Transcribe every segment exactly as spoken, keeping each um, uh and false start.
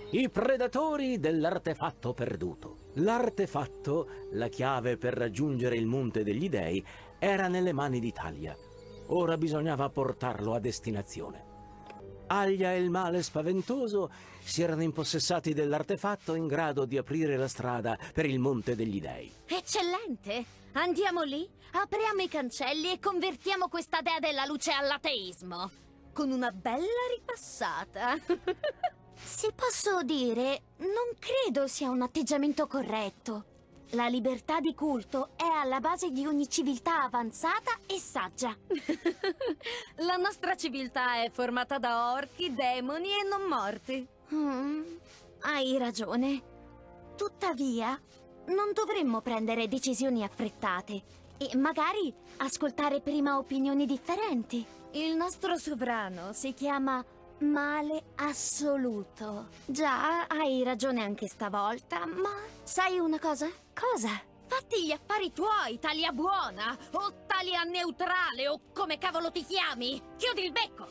I predatori dell'artefatto perduto. L'artefatto, la chiave per raggiungere il Monte degli Dei, era nelle mani di Talia. Ora bisognava portarlo a destinazione. Alia e il male spaventoso si erano impossessati dell'artefatto in grado di aprire la strada per il Monte degli Dei. Eccellente! Andiamo lì, apriamo i cancelli e convertiamo questa dea della luce all'ateismo. Con una bella ripassata. Se posso dire, non credo sia un atteggiamento corretto. La libertà di culto è alla base di ogni civiltà avanzata e saggia. La nostra civiltà è formata da orchi, demoni e non morti. Mm, hai ragione. Tuttavia, non dovremmo prendere decisioni affrettate e magari ascoltare prima opinioni differenti. Il nostro sovrano si chiama Male Assoluto. Già, hai ragione anche stavolta, ma sai una cosa? Cosa? Fatti gli affari tuoi, Talia buona, o Talia neutrale, o come cavolo ti chiami. Chiudi il becco!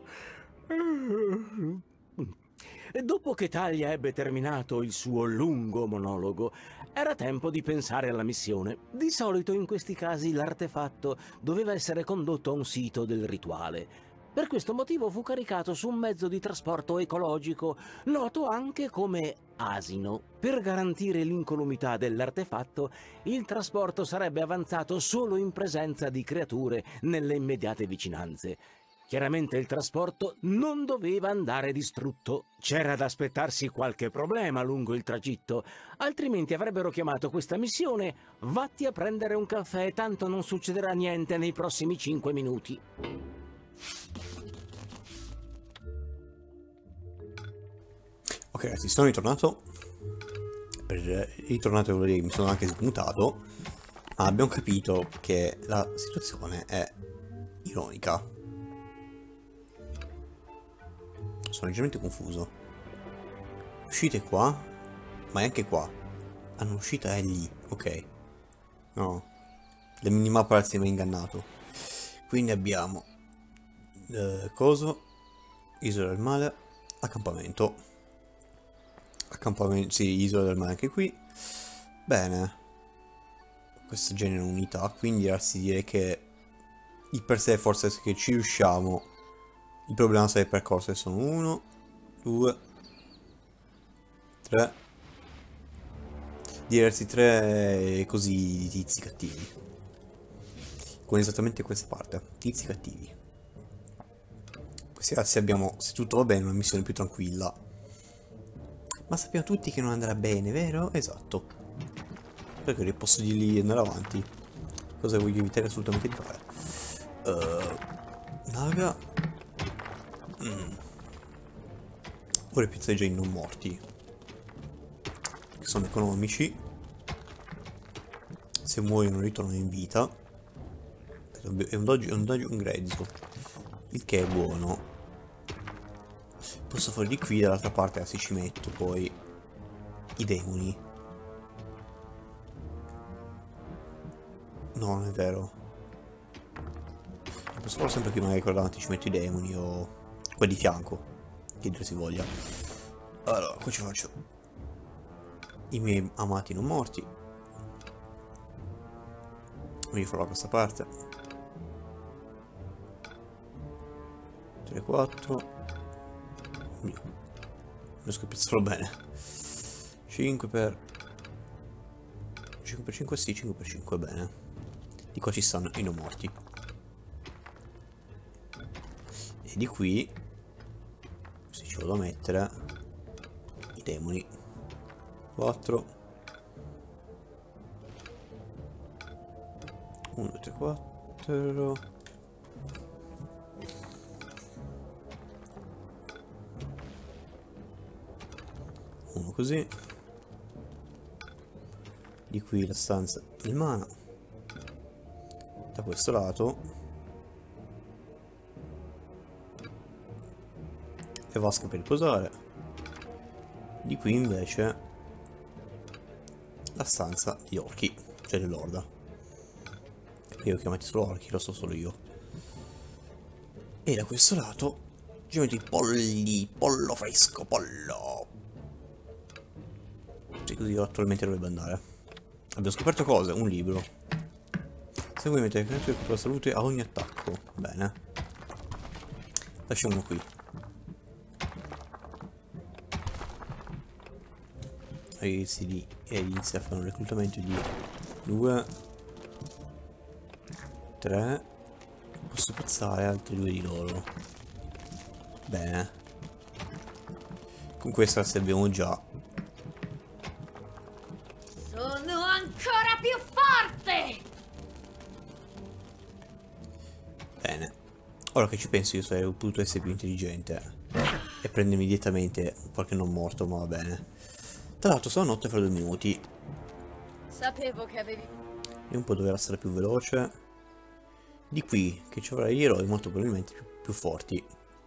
E dopo che Talia ebbe terminato il suo lungo monologo, era tempo di pensare alla missione. Di solito in questi casi l'artefatto doveva essere condotto a un sito del rituale. Per questo motivo fu caricato su un mezzo di trasporto ecologico, noto anche come asino. Per garantire l'incolumità dell'artefatto, il trasporto sarebbe avanzato solo in presenza di creature nelle immediate vicinanze. Chiaramente il trasporto non doveva andare distrutto. C'era da aspettarsi qualche problema lungo il tragitto, altrimenti avrebbero chiamato questa missione "Vatti a prendere un caffè, tanto non succederà niente nei prossimi cinque minuti". Ok ragazzi, sono ritornato. Per ritornato vuol dire che mi sono anche smutato. Ma abbiamo capito che la situazione è ironica. Sono leggermente confuso. Uscite qua, ma è anche qua. Ah, l'uscita è lì, ok. No, la minimappa ragazzi mi ha ingannato. Quindi abbiamo eh, coso, isola del male, accampamento. Accampamento, sì, isola del mare anche qui. Bene. Questo genera unità, quindi ragazzi direi che di per sé forse che ci riusciamo. Il problema sarà il percorso, sono uno, due, tre. Diversi tre così tizi cattivi. Con esattamente questa parte, tizi cattivi. Questi ragazzi abbiamo, se tutto va bene, una missione più tranquilla. Ma sappiamo tutti che non andrà bene, vero? Esatto. Perché io posso dirgli di andare avanti. Cosa voglio evitare assolutamente di fare? Uh, naga. Mm. Ora i pizzeggiai non morti. Che sono economici. Se muoiono ritornano in vita. È un doggio, è un doggio, un grezzo. Il che è buono. Posso fare di qui, dall'altra parte se ci metto poi i demoni. No, non è vero. Posso farlo sempre qui, magari con davanti ci metto i demoni o quelli di fianco, che dir si voglia. Allora, qua ci faccio i miei amati non morti. Voglio farlo da questa parte. tre, quattro. Non riesco a piazzarlo bene. cinque per cinque per cinque, sì, cinque per cinque, bene. Di qua ci stanno i non morti. E di qui, se ci vado a mettere i demoni. quattro. uno, due, tre, quattro. Uno così. Di qui la stanza del mana. Da questo lato le vasche per riposare. Di qui invece la stanza di orchi, cioè dell'orda. Io ho chiamato solo orchi, lo so solo io. E da questo lato ci metto i polli, pollo fresco, pollo. così attualmente dovrebbe andare. Abbiamo scoperto cose, un libro. Segui mentre per la salute a ogni attacco. Bene. Lasciamo qui. Ragazzi lì e inizia a fare un reclutamento di due, tre. Posso piazzare altri due di loro. Bene. Con questa se abbiamo già. Sono ancora più forte! Bene. Ora che ci penso io sarei potuto essere più intelligente e prendermi direttamente qualche non morto, ma va bene. Tra l'altro sono notte fra due minuti. Sapevo che avevi... E un po' dovrà essere più veloce. Di qui che ci avrà gli eroi molto probabilmente più, più forti.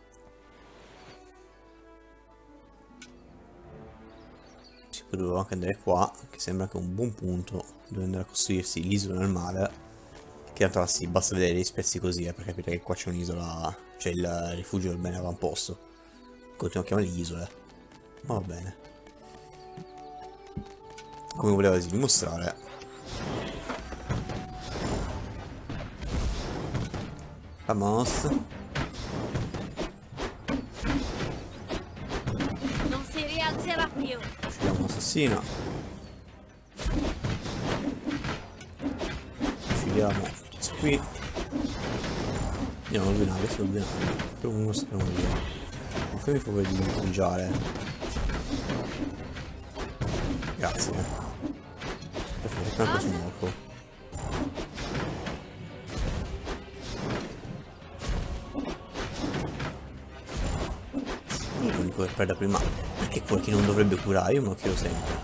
Si potrebbe anche andare qua, che sembra che è un buon punto dove andare a costruirsi l'isola nel mare. Che in realtà sì, basta vedere gli spezzi così eh, per capire che qua c'è un'isola, c'è il rifugio del bene avamposto. Continuo a chiamarli isole, ma va bene. Come volevo dimostrare, vamos. Non si rialzerà più. Uccidiamo un assassino. Uccidiamo questo qui. Andiamo a ordinare, questo è ordinario. Per uno speriamo via. Ma fammi favore di mangiare. Grazie. Perfetto, anche su morco. Io l'unico che perde prima. Perché qualche non dovrebbe curare? Io me lo chiedo sempre.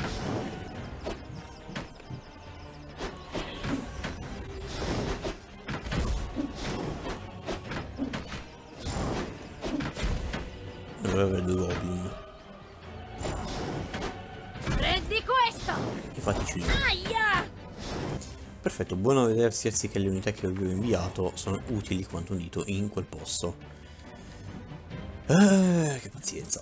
Dovrebbe avere due goblin. Prendi questo! Infatti ci dico. Aia! Perfetto, buono vedersi che le unità che vi ho inviato sono utili quanto un dito in quel posto. Eh, che pazienza.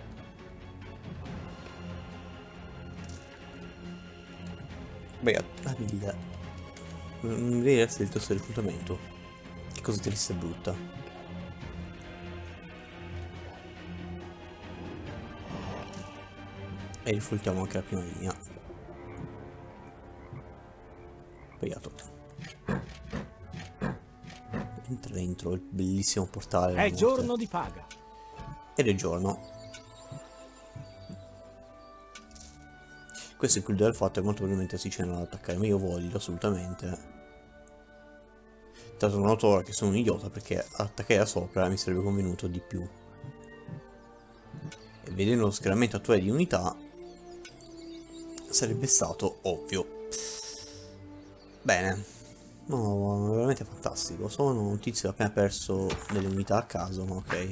Beh, la miglia. Non devi essere il tasto del reclutamento. Che cosa triste e brutta. E rifoltiamo anche la prima linea. Sbagliato. Entra dentro il bellissimo portale. È giorno di paga. Ed è giorno. Questo include il fatto che molto probabilmente si cenano ad attaccare, ma io voglio assolutamente. Tra l'altro noto ora che sono un idiota perché attaccare da sopra mi sarebbe convenuto di più. E vedendo lo schieramento attuale di unità sarebbe stato ovvio. Bene. No, veramente fantastico. Sono un tizio che ha appena perso delle unità a caso, ma ok.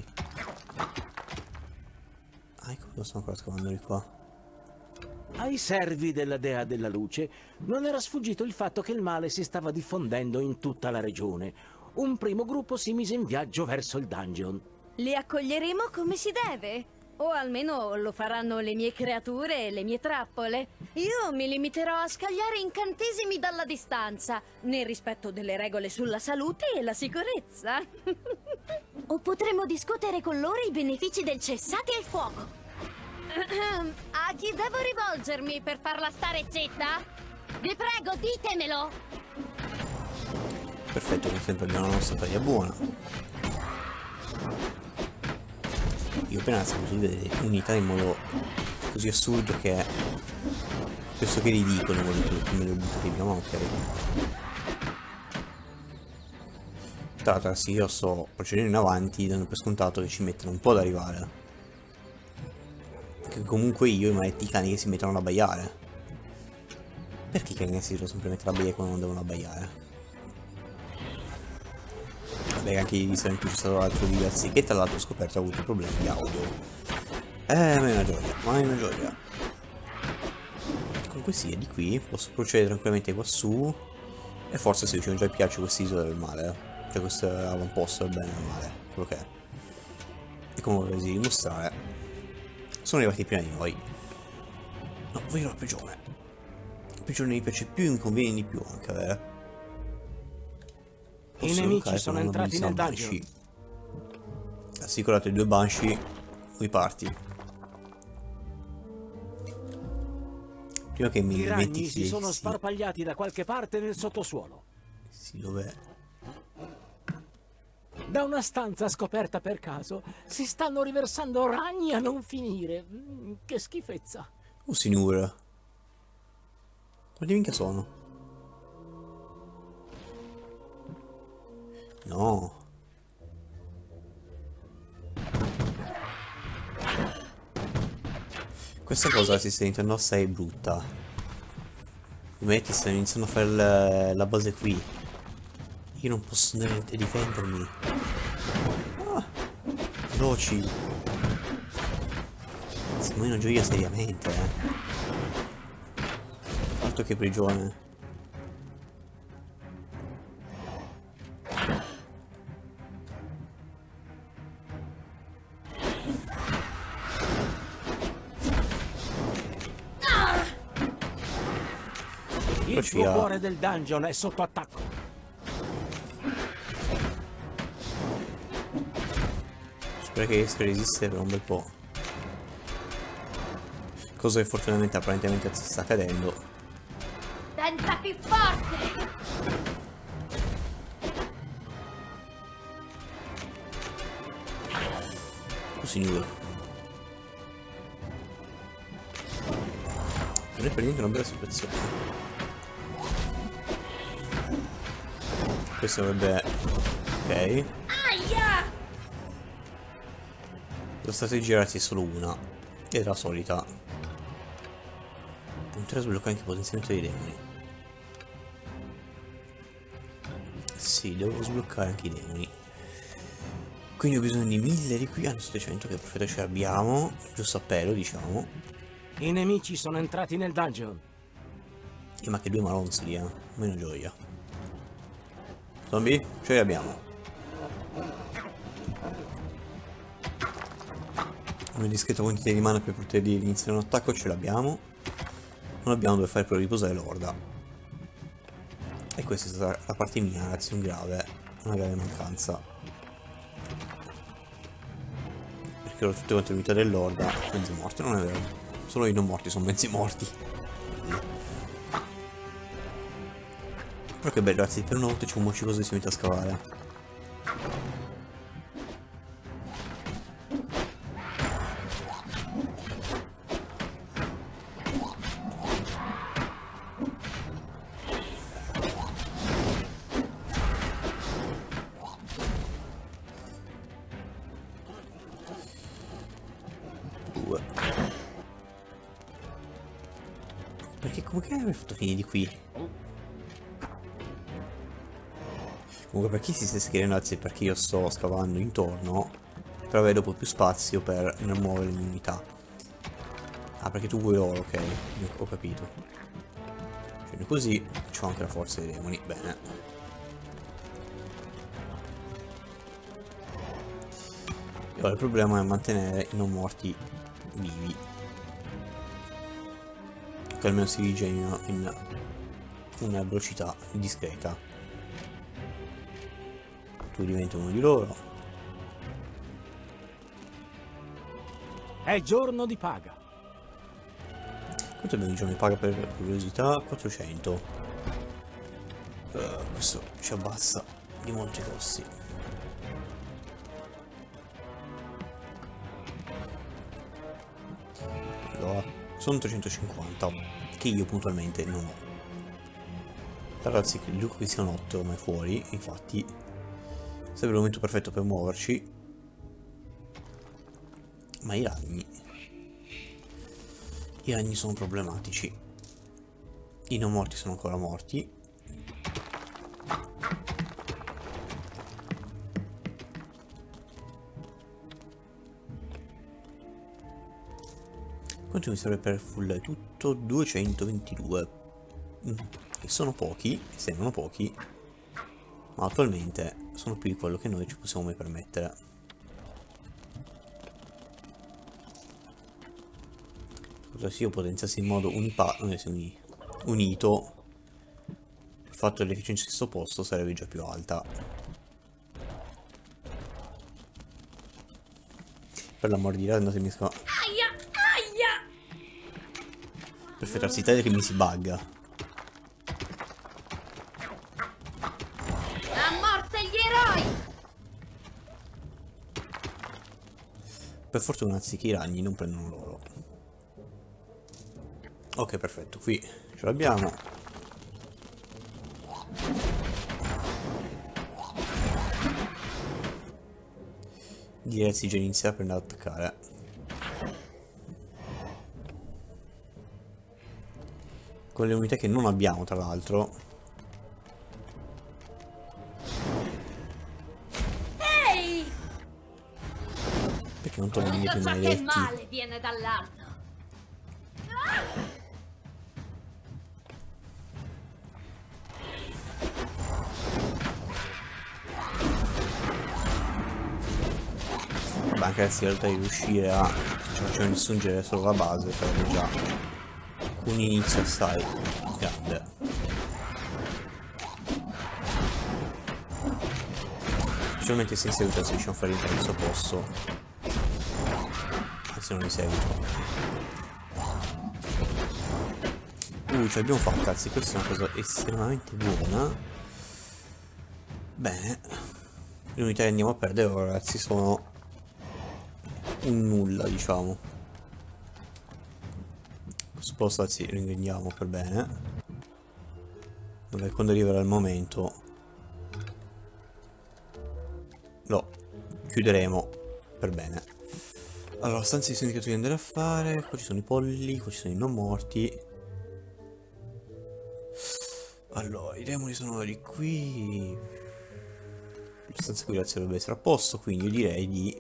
Ah, ecco cosa sto ancora scavando di qua. Ai servi della dea della luce non era sfuggito il fatto che il male si stava diffondendo in tutta la regione. Un primo gruppo si mise in viaggio verso il dungeon. Li accoglieremo come si deve. O almeno lo faranno le mie creature e le mie trappole. Io mi limiterò a scagliare incantesimi dalla distanza, nel rispetto delle regole sulla salute e la sicurezza. O potremo discutere con loro i benefici del cessate il fuoco. A chi devo rivolgermi per farla stare zitta? Vi prego, ditemelo! Perfetto, come sempre abbiamo la nostra taglia buona. Io appena saputo delle unità in modo così assurdo che penso che ridicono come le ho buttate via, ma ok. Tra l'altro sì, io sto procedendo in avanti dando per scontato che ci mettono un po' ad arrivare. Che comunque io i maledetti cani che si mettono ad abbaiare. Perché i cani si devono sempre mettere a abbaiare quando non devono abbaiare? Beh, anche ieri sera in cui c'è stato l'altro video sì, che tra l'altro ho scoperto ha avuto problemi di audio. Eh, ma è una gioia, ma è una gioia. Comunque sì, è di qui, posso procedere tranquillamente qua su. E forse sì, mi già piace quest'isola del male. Eh. Cioè questo avamposto del bene e del male, quello che è. E come vorrei dimostrare, sono arrivati prima di noi. No, voglio la prigione. La prigione mi piace più e mi conviene di più anche avere. I nemici sono entrati nel dungeon. Assicurate due Banshee, poi parti. Prima che mi I ragni metti si sono sparpagliati da qualche parte nel sottosuolo. Sì, dov'è? Da una stanza scoperta per caso si stanno riversando ragni a non finire. Mm, che schifezza. Oh signora. Quanti minchia sono? No. Questa cosa si sta iniziando assai brutta. I metti stanno iniziando a fare la, la base qui. Io non posso andare a difendermi. Ah, veloci. Siamo in una gioia seriamente, eh. Altro che prigione. Il suo cuore del dungeon è sotto attacco. Spero che riesca a resistere per un bel po'. Cosa che fortunatamente apparentemente si sta cadendo. Tenta più forte! Oh signore. Non è per niente una bella situazione. Questo dovrebbe... ok. Aia! La strategia è solo una. Ed è la solita. Potrei sbloccare anche il potenziamento dei demoni. Sì, devo sbloccare anche i demoni. Quindi ho bisogno di mille di qui. Hanno settecento che perfetto ce l'abbiamo. Giusto a pelo, diciamo. I nemici sono entrati nel dungeon. E ma che due malonzi, eh. Meno gioia. Zombie, ce li abbiamo. Una discreta quantità di mana per poter iniziare un attacco ce l'abbiamo. Non abbiamo dove fare per riposare l'orda. E questa è stata la parte mia, ragazzi, un grave, una grave mancanza. Perché ero tutte quante le unità dell'orda mezzi morti, non è vero. Solo i non morti sono mezzi morti. Però che bello, ragazzi, per una volta c'è un mocicoso che si mette a scavare. Due. Perché come che avrei fatto finire di qui? Comunque per chi si sta scrivendo, ragazzi, perché io sto scavando intorno per avere dopo più spazio per non muovere le mie unità. Ah, perché tu vuoi oro, ok, ho capito. Quindi così c'ho anche la forza dei demoni, bene. E ora il problema è mantenere i non morti vivi, che almeno si rigenerano in una velocità discreta. Tu diventi uno di loro. È giorno di paga. Quanto abbiamo di giorno di paga per curiosità? quattrocento. Uh, questo ci abbassa di molti costi. Allora, sono trecentocinquanta che io puntualmente non ho. Ragazzi, credo che sia notte ormai fuori, infatti sarebbe il momento perfetto per muoverci. Ma i ragni I ragni sono problematici. I non morti sono ancora morti. Quanto mi serve per full tutto? duecentoventidue. Mm. E sono pochi, sembrano pochi, ma attualmente sono più di quello che noi ci possiamo mai permettere. se io potenziassi in modo unipa non è uni unito, il fatto dell'efficienza di questo posto sarebbe già più alta. Per l'amor di Dio, andatemi a... Aia, aia! Per farsi tagliare che mi si bugga. A morte gli eroi! Per fortuna anziché i ragni non prendono loro. Ok, perfetto, qui ce l'abbiamo. Direi si già inizia a prendere ad attaccare. Con le unità che non abbiamo, tra l'altro. Ehi! Perché non tornano indietro i Tutto ciò che è maledetti. male viene dall'alto. Vabbè, anche ragazzi, in realtà di riuscire a cioè, distruggere solo la base sarebbe già un inizio assai grande. Specialmente se in seguito si riusciamo a fare il terzo posto, e se non in seguito. Uh, ce l'abbiamo fatto, cazzi, questa è una cosa estremamente buona. Bene, le unità che andiamo a perdere ora, ragazzi, sono un nulla, diciamo. Sposta, anzi, rinvendiamo per bene. Vabbè, quando arriverà il momento lo chiuderemo per bene. Allora, stanze di sindacato di andare a fare. Qua ci sono i polli, qua ci sono i non morti. Allora, i demoni sono di qui. La stanza qui ragazzi dovrebbe essere a posto, quindi io direi di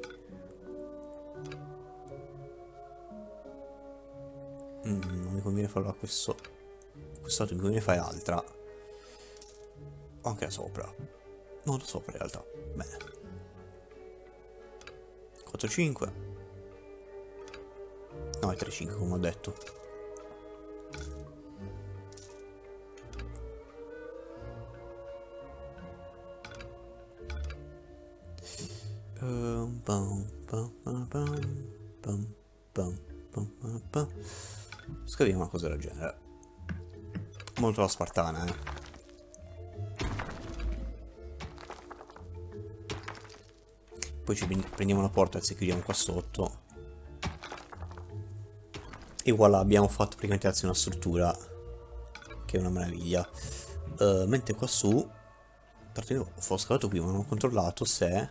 mm, non mi conviene farlo a questo questo lato, mi conviene fare l'altra o anche da sopra. No, da sopra in realtà. Bene, quattro cinque, no, è tre cinque come ho detto. Pum, pum, pum, pum, pum, pum, pum, pum, pum. Scriviamo una cosa del genere. Molto la spartana, eh. Poi ci prendiamo la porta e ci chiudiamo qua sotto. E voilà, abbiamo fatto praticamente una struttura che è una meraviglia. Uh, mentre qua su, perché io ho scavato qui ma non ho controllato se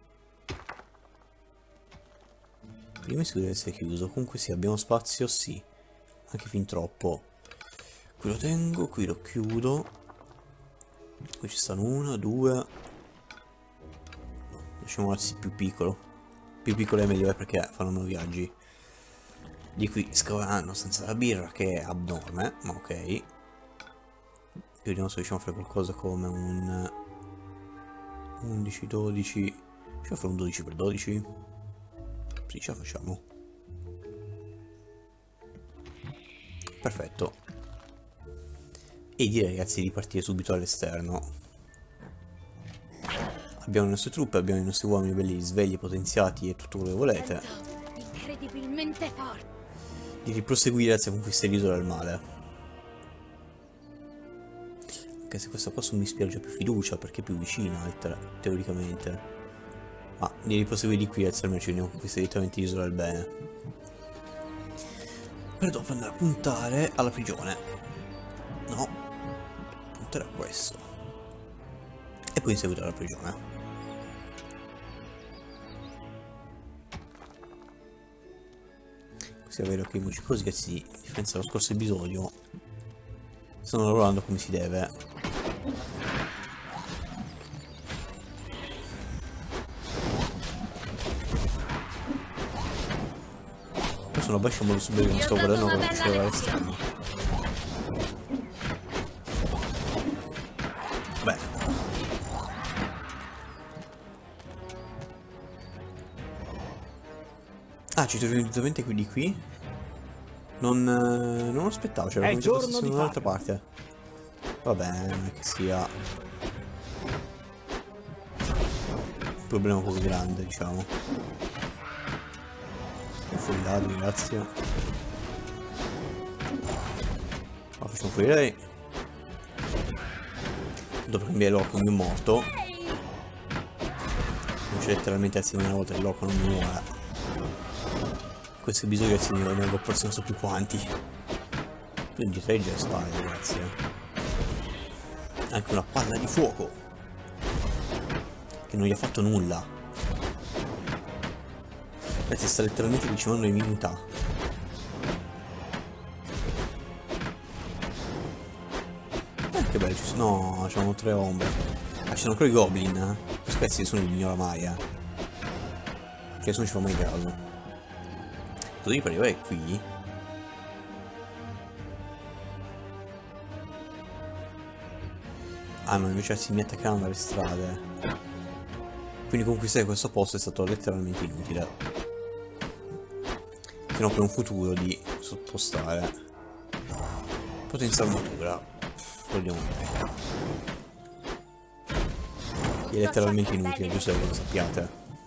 prima si deve essere chiuso. Comunque sì, abbiamo spazio, sì, anche fin troppo. Qui lo tengo, qui lo chiudo. Qui ci stanno una, due. Lasciamo più piccolo. Più piccolo è meglio, è perché fanno meno viaggi. Di qui scaveranno senza la birra, che è abnorme, ma ok. Vediamo se riusciamo a fare qualcosa come un undici dodici. Riusciamo a fare un dodici per dodici? Sì, ce la facciamo. Perfetto. E direi ragazzi di partire subito all'esterno. Abbiamo le nostre truppe, abbiamo i nostri uomini belli svegli, potenziati e tutto quello che volete. Incredibilmente forte. Di proseguire ragazzi a conquistare l'isola del male. Anche se questa cosa mi ispira già più fiducia perché è più vicina teoricamente. Ma di proseguire di qui ragazzi almeno ci veniamo a conquistare direttamente l'isola del bene. Per dopo andare a puntare alla prigione. No, puntare a questo. E poi in seguito alla prigione. Così è vero che i musicosi che si, a differenza dello scorso episodio, stanno lavorando come si deve. Sono bascio molto subito che non sto guardando come succede all'esterno. Beh. Ah, ci troviamo direttamente qui di qui? Non, eh, non lo aspettavo, c'era È giorno fosse di un'altra paga. parte. Va bene, non è che sia un problema così grande, diciamo. Fuori ladri, grazie. Ma facciamo fuori lei. Dopo cambiare l'orco mi è morto. Non c'è letteralmente azione una volta che l'orco non mi muore. Questo bisogna che ne vengo forse non so più quanti. Quindi tre già spade, grazie. Anche una palla di fuoco che non gli ha fatto nulla. Ragazzi, sta letteralmente ricevendo immunità. Eh, che bello, ci sono... No, c'hanno tre ombre. Ah, ci sono ancora i goblin, eh. Questi pezzi sono il miglior mai, eh. Che nessuno ci fa mai caso. Così per arrivare qui... Ah no, invece si mi attaccavano dalle strade. Quindi conquistare questo posto è stato letteralmente inutile. Se no per un futuro di sottostare. Potenza armatura. Vogliamo vedere. È letteralmente inutile, giusto che lo sappiate.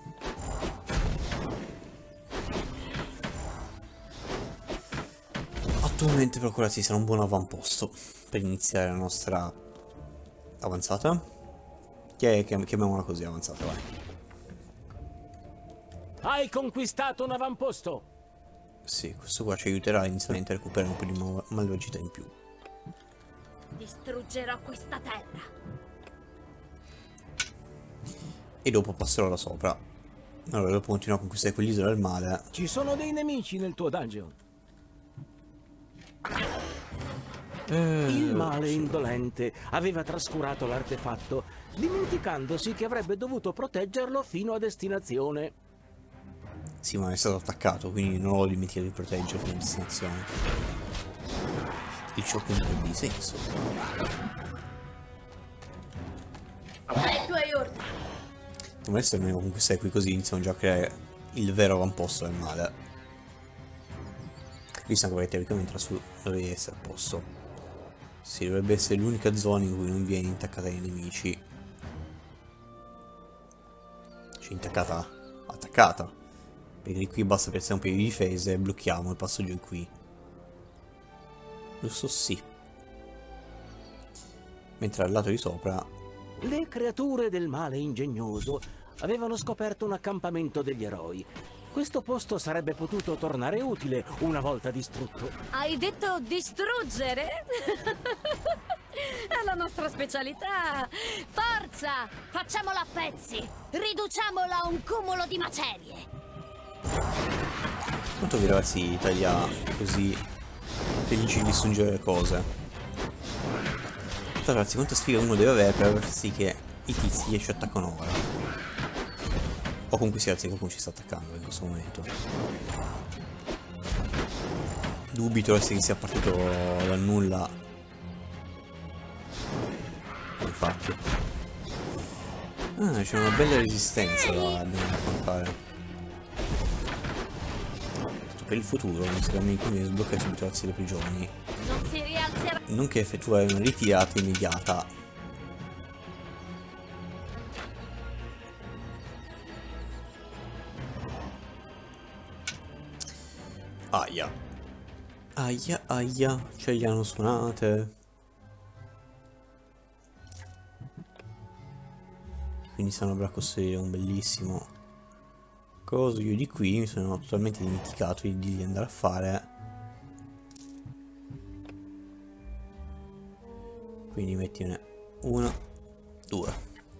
Attualmente però quella sì sarà un buon avamposto per iniziare la nostra avanzata. Che chiamiamola così, avanzata, vai. Hai conquistato un avamposto. Sì, questo qua ci aiuterà inizialmente a recuperare un po' di mal malvagità in più. Distruggerò questa terra. E dopo passerò da sopra. Allora, dopo continuo a conquistare quell'isola del male. Ci sono dei nemici nel tuo dungeon. Eh, Il male indolente aveva trascurato l'artefatto, dimenticandosi che avrebbe dovuto proteggerlo fino a destinazione. Sì, ma è stato attaccato, quindi non ho dimenticato di proteggerlo fino a destinazione. Il ciò che non di senso. Ai tuoi ordini. Adesso almeno conquistare qui così iniziamo già a creare il vero avamposto del male. Visto anche che teoricamente lassù dovrebbe essere a posto. Sì, dovrebbe essere l'unica zona in cui non viene intaccata dai nemici. Cioè intaccata, attaccata. Perché di qui basta piazzare un paio di difese e blocchiamo il passaggio di qui. Giusto? Sì. Mentre al lato di sopra... Le creature del male ingegnoso avevano scoperto un accampamento degli eroi. Questo posto sarebbe potuto tornare utile una volta distrutto. Hai detto distruggere? È la nostra specialità. Forza! Facciamola a pezzi. Riduciamola a un cumulo di macerie. Quanto vi ragazzi Italia così felici di distruggere le cose? Però, ragazzi, quanta sfiga uno deve avere per far sì che i tizi ci attaccano ora. O comunque sia, ragazzi, qualcuno ci sta attaccando in questo momento. Dubito ragazzi che sia partito dal nulla. Infatti. Ah, c'è una bella resistenza da dobbiamo affrontare. Per il futuro non sarà mai come sbloccare subito le prigioni. Non si rialzerà. Nonché effettuare una ritirata immediata. Aia. Aia, aia. Ce li hanno suonate. Quindi stanno a costruire un bellissimo coso. Io di qui mi sono totalmente dimenticato di, di andare a fare. Quindi mettine una, due.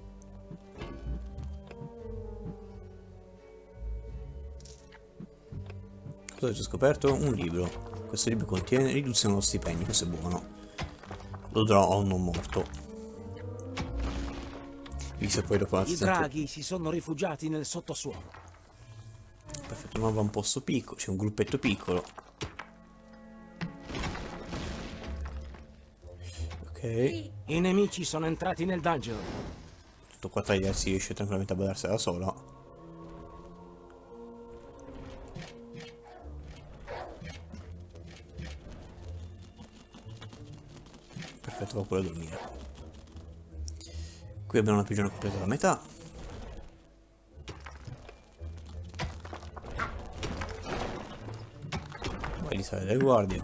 Cosa ci ho scoperto? Un libro. Questo libro contiene riduzione dello stipendio, questo è buono. Lo darò a un non morto. Visto poi dopo la I draghi si sono rifugiati nel sottosuolo. Perfetto, un avamposto piccolo, c'è un gruppetto piccolo. Ok. I nemici sono entrati nel dungeon. Tutto qua Talia si riesce tranquillamente a badarsela da sola. perfetto, va pure a dormire. Qui abbiamo una prigione completa alla metà. Poi di sale delle guardie.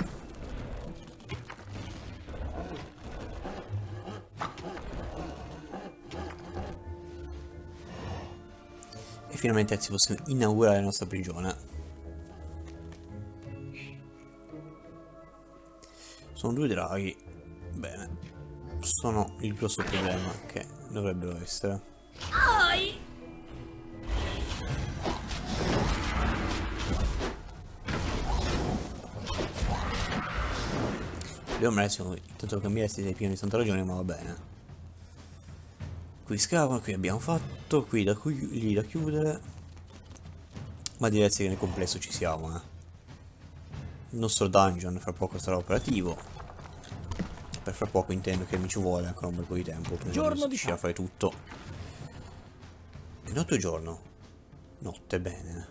E finalmente si possiamo inaugurare la nostra prigione. Sono due draghi. Bene. Sono il grosso problema che dovrebbero essere. Abbiamo messo intanto cambiersi dei piani di tanta ragione, ma va bene. Qui scavano, qui abbiamo fatto, qui da qui lì da chiudere. Ma direi che nel complesso ci siamo, eh. Il nostro dungeon fra poco sarà operativo. Per fra poco intendo che mi ci vuole ancora un bel po' di tempo per riuscire a fare tutto. È notte o giorno? Notte, bene.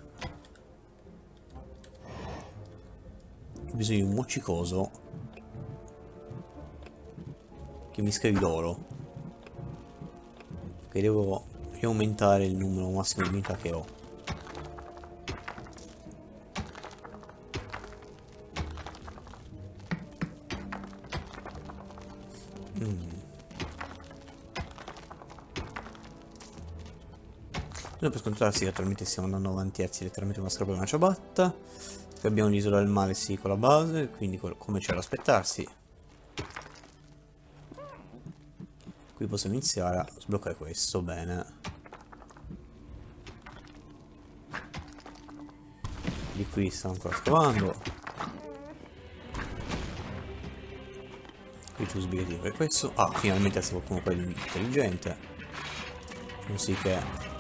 Ho bisogno di un moccicoso che mi scavi l'oro. Che devo aumentare il numero massimo di unità che ho. Mm. Non per scontrarsi che attualmente stiamo andando avanti, anzi letteralmente una scarpa e una ciabatta. Qui abbiamo l'isola del mare, sì, con la base, quindi come c'era da aspettarsi. Qui possiamo iniziare a sbloccare questo, bene. Di qui stanno ancora scavando. Qui tu sbrigati per questo. Ah, finalmente c'è qualcuno qua di intelligente. Così che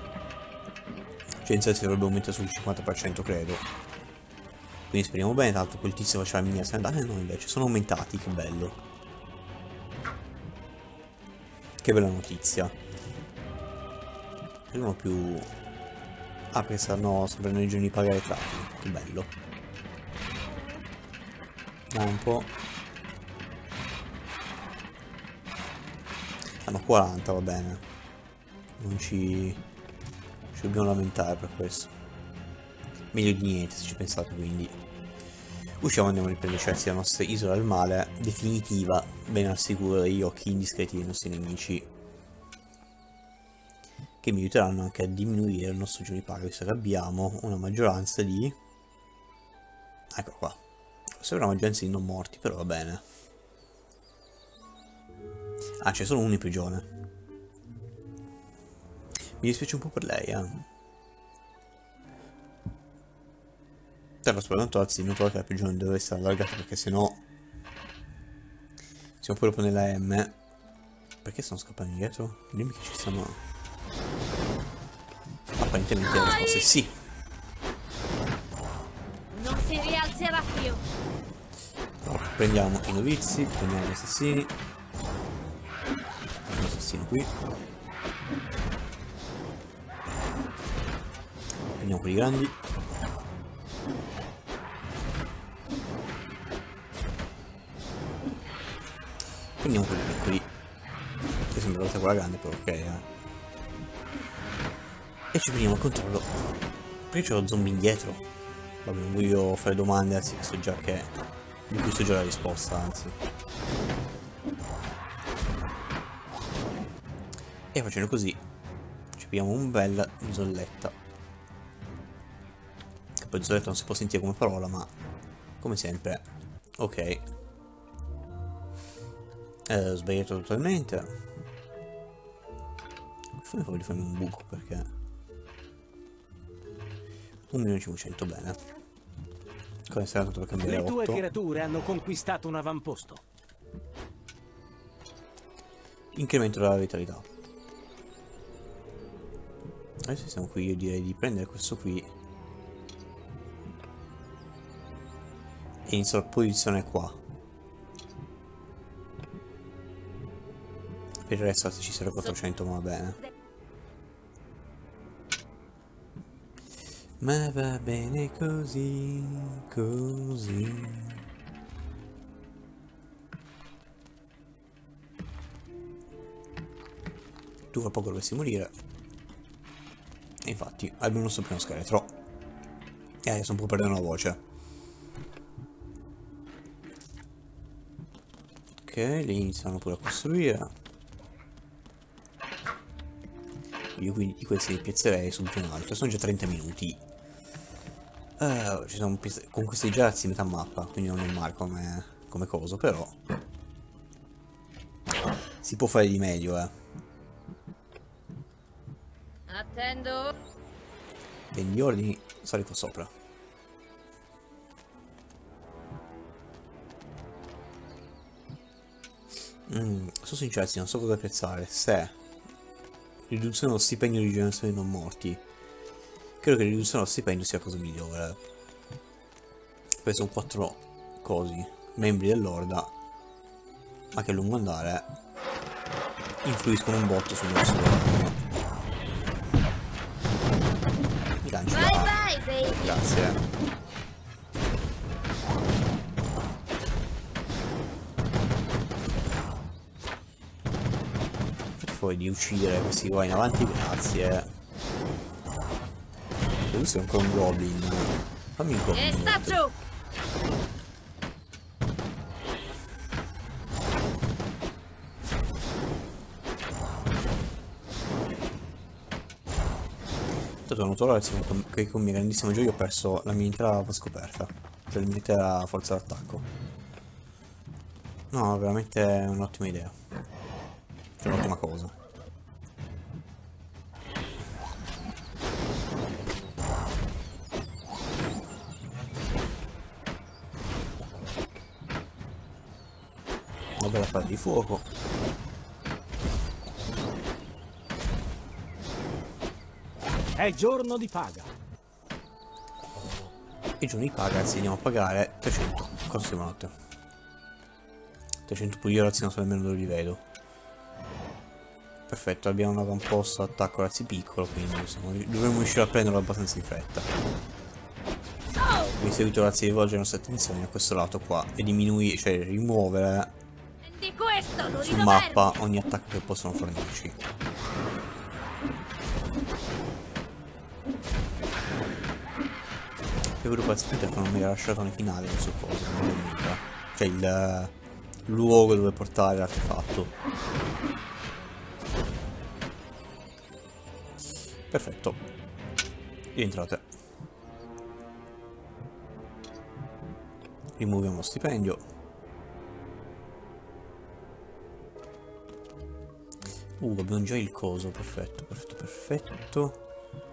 Cenza si dovrebbe aumentare sul cinquanta per cento, credo. Quindi speriamo bene, tanto quel tizio faceva la mia se andare. No, invece sono aumentati, che bello. Che bella notizia. Sono più... Ah, perché stanno sempre nei giorni di pagare tratti. Che bello. Dai un po'. Hanno quaranta, va bene. Non ci... ci dobbiamo lamentare per questo. Meglio di niente se ci pensate, quindi. Usciamo e andiamo a riprenderci la nostra isola al mare definitiva, ben al sicuro dagli occhi indiscreti dei nostri nemici, che mi aiuteranno anche a diminuire il nostro giorno di paga, visto che abbiamo una maggioranza di... Ecco qua. Questa è una maggioranza di non morti, però va bene. Ah, c'è solo uno in prigione. Mi dispiace un po' per lei, eh. Però soprattutto anzi non trovo che la prigione deve essere allargata, perché sennò siamo pure proprio nella M. Perché stanno scappando indietro? Dimmi che ci siamo. Apparentemente la risposta è sì. Non si rialzerà più. Allora, prendiamo i novizi, prendiamo gli assassini. Un assassino qui. Prendiamo quelli grandi. Prendiamo quelli piccoli, che sembra la quella grande, però ok, eh. E ci prendiamo il controllo. Perché c'è lo zombie indietro? Vabbè, non voglio fare domande, anzi so già che... di cui so già la risposta, anzi. E facendo così ci prendiamo un bel zolletta. Che poi zolletta non si può sentire come parola, ma come sempre, ok. Eh, ho sbagliato totalmente. Come voglio farmi un buco, perché un milione e cinquecento, bene. Come sarà tutto per cambiare Le tue otto. creature hanno conquistato un avamposto. Incremento della vitalità. Adesso siamo qui, io direi di prendere questo qui e inizio la posizione qua. Per il resto ci serve quattrocento, ma va bene. Ma va bene così, così. Tu fra poco dovresti morire. E infatti, almeno il nostro primo scheletro. E adesso un po' perdendo la voce. Ok, li iniziano pure a costruire. Io quindi di questi li piazzerei subito un altro. Sono già trenta minuti. Uh, ci sono con questi giazzi metà mappa, quindi non è male come, come cosa, però si può fare di meglio, eh. Attendo. E gli ordini sali qua sopra. Mm, sono sincero, non so cosa pensare. Se riduzione dello stipendio di generazione non morti, credo che riduzione dello stipendio sia la cosa migliore. Poi sono quattro cosi, membri dell'orda, ma che a lungo andare influiscono un botto sul nostro ordine. Mi lancio. Bye bye, baby. Grazie. Poi di uccidere questi qua in avanti, grazie. Questo è ancora un goblin. Fammi un goblin. E sta giù. Tanto noto ora che con mia grandissima gioia ho perso la mia intera scoperta. Cioè la mia intera forza d'attacco. No, veramente è un'ottima idea. È un'ottima cosa. Una bella palla di fuoco. È giorno di paga. E giorno di paga, anzi andiamo a pagare trecento. Cosa si notte? trecento pure io razzi non so nemmeno dove li vedo. Perfetto, abbiamo un avamposto attacco razzi piccolo, quindi insomma, dovremmo riuscire a prenderlo abbastanza in fretta. Di seguito razzi rivolge le nostre attenzioni a questo lato qua e diminuire, cioè rimuovere Di questo, su mappa ogni attacco che possono fornirci. Per preoccupazione che non mi ha lasciato nel finale non so cosa, non è mica. Cioè il luogo dove portare l'artefatto. Perfetto. Rientrate. Rimuoviamo lo stipendio. Uh, abbiamo già il coso. Perfetto, perfetto, perfetto.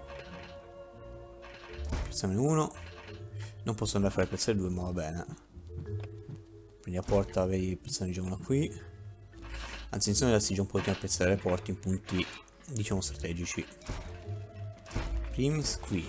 Piazzamene uno. Non posso andare a fare piazzare due, ma va bene. Quindi a porta, vedi, piazzare già una qui. Anzi, iniziamo a darsi già un po' di tempo a piazzare le porte in punti, diciamo, strategici. Primis qui.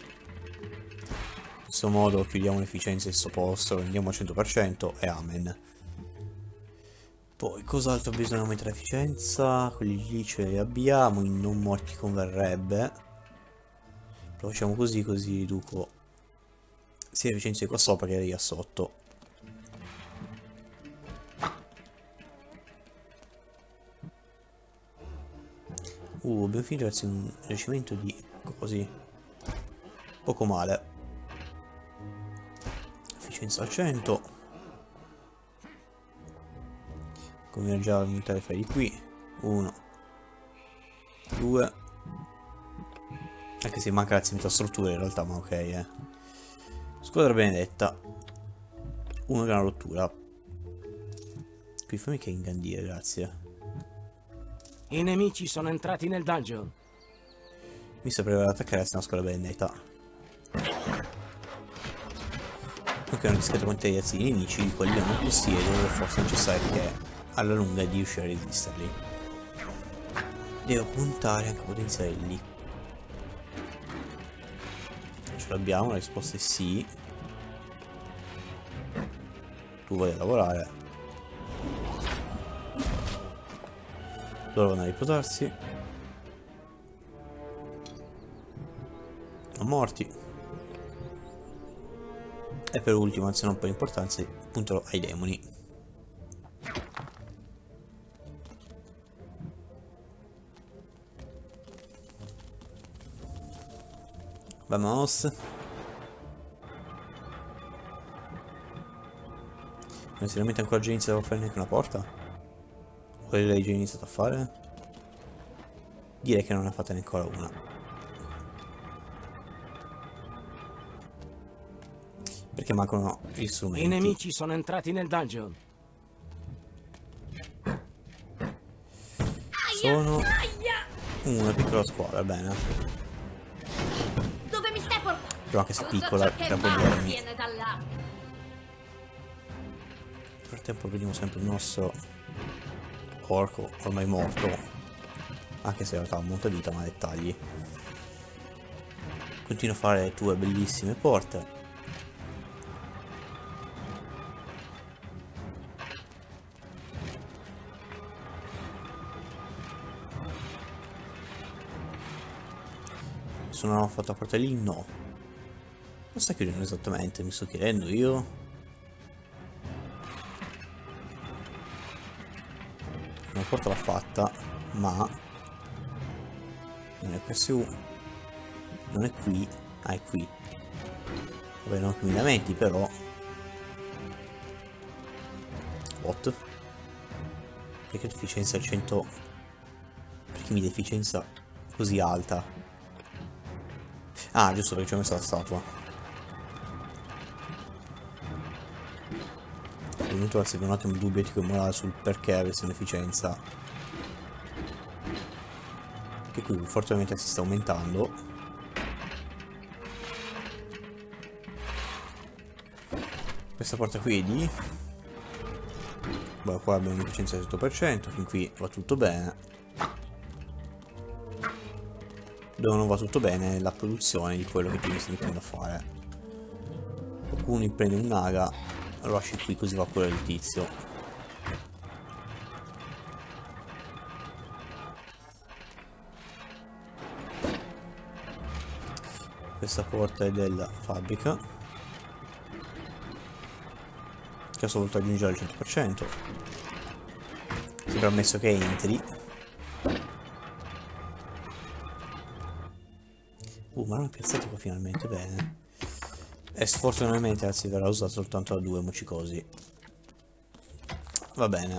In questo modo chiudiamo l'efficienza in questo posto, andiamo al cento per cento e amen. Poi cos'altro bisogna aumentare l'efficienza? Quelli lì ce li abbiamo, i non morti converrebbe. Lo facciamo così, così riduco sia l'efficienza di qua sopra che di là sotto. Uh, abbiamo finito di un riacimento di così. Poco male. Efficienza al cento. Conviene già aumentare i file di qui. Uno. Due. Anche se manca la struttura in realtà, ma ok, eh. Squadra benedetta. Una gran rottura. Qui fammi che ingandire, grazie. I nemici sono entrati nel dungeon. Mi saprebbe attaccare una squadra benedetta. Ok, hanno rischiato quantità di razzi di nemici, di quelli non possiedo, per forza necessario che alla lunga è di riuscire a resisterli. Devo puntare anche a potenziare lì. Ce l'abbiamo, la risposta è sì. Tu vai a lavorare. Loro vanno a riposarsi. A morti. E per ultimo, anzi non per importanza, punterò ai demoni. Vamos. Non seriamente ancora già iniziato a fare neanche una porta? O l'hai già iniziato a fare? Direi che non ne ha fatta neanche ancora una. Perché mancano gli strumenti. I nemici sono entrati nel dungeon. Sono una piccola squadra, bene. Dove mi stai portando? Però anche se piccola, crea problemi. Viene da là. Nel frattempo vediamo sempre il nostro orco ormai morto, anche se in realtà ha molta vita, ma dettagli. Continua a fare le tue bellissime porte. Se non ho fatto la porta lì, no. Non sta chiudendo esattamente, mi sto chiedendo io. Una porta l'ha fatta, ma non è P S U, non è qui, ah è qui. Vabbè, non ho camminamenti però. What? Perché deficienza al cento? Perché mi deficienza così alta? Ah, giusto, perché ci ho messo la statua. È venuto a essere un attimo il dubbio etico e morale sul perché avesse un'efficienza che qui fortunatamente si sta aumentando. Questa porta qui è di... Beh, qua abbiamo un'efficienza del cento per cento, fin qui va tutto bene. Dove non va tutto bene è la produzione di quello che tu mi stai mettendo a fare. Qualcuno prende un naga, lo lasci qui così va pure il tizio. Questa porta è della fabbrica, che ho solo voluto aggiungere al cento per cento. Ti ho ammesso che entri. Uh, ma non è piazzato qua finalmente, bene. E sfortunatamente ragazzi verrà usato soltanto da due mocicosi. Va bene.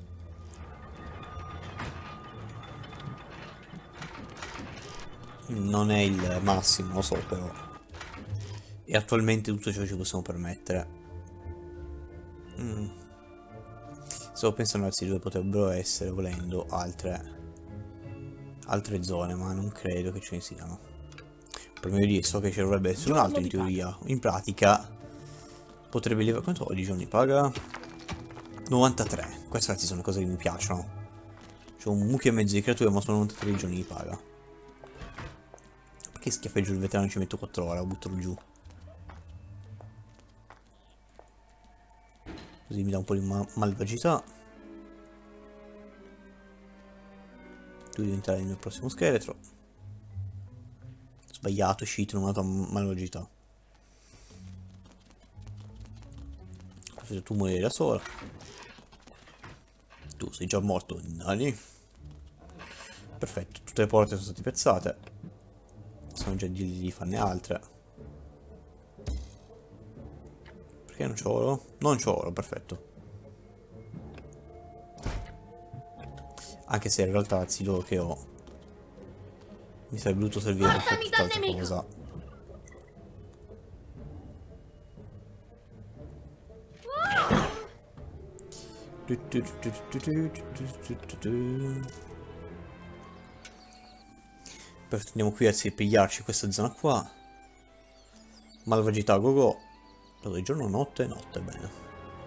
Non è il massimo, lo so però. E attualmente tutto ciò che ci possiamo permettere. Mm. Stavo pensando ragazzi dove potrebbero essere, volendo, altre altre zone, ma non credo che ce ne siano. Per meglio di so che ci dovrebbe essere un altro in teoria. In pratica potrebbe levare... Quanto oggi giorni paga? novantatré. Queste ragazzi sono cose che mi piacciono. C'ho un mucchio e mezzo di creature ma sono novantatré giorni di paga. Perché schiaffeggio il veterano e ci metto quattro ore a buttarlo giù? Così mi dà un po' di ma malvagità. Tu diventerai il mio prossimo scheletro. Sbagliato, shit, non ho dato malvagità. Tu muori da sola. Tu sei già morto, Nani. Perfetto, tutte le porte sono state piazzate. Sono già di, di farne altre. Perché non c'ho oro? Non c'ho oro, perfetto. Anche se in realtà il sito che ho mi sarebbe dovuto servire per fare tutt'altra cosa. Perfetto, andiamo qui a pigliarci questa zona qua. Malvagità, go go. Allora, giorno, notte, notte, bene.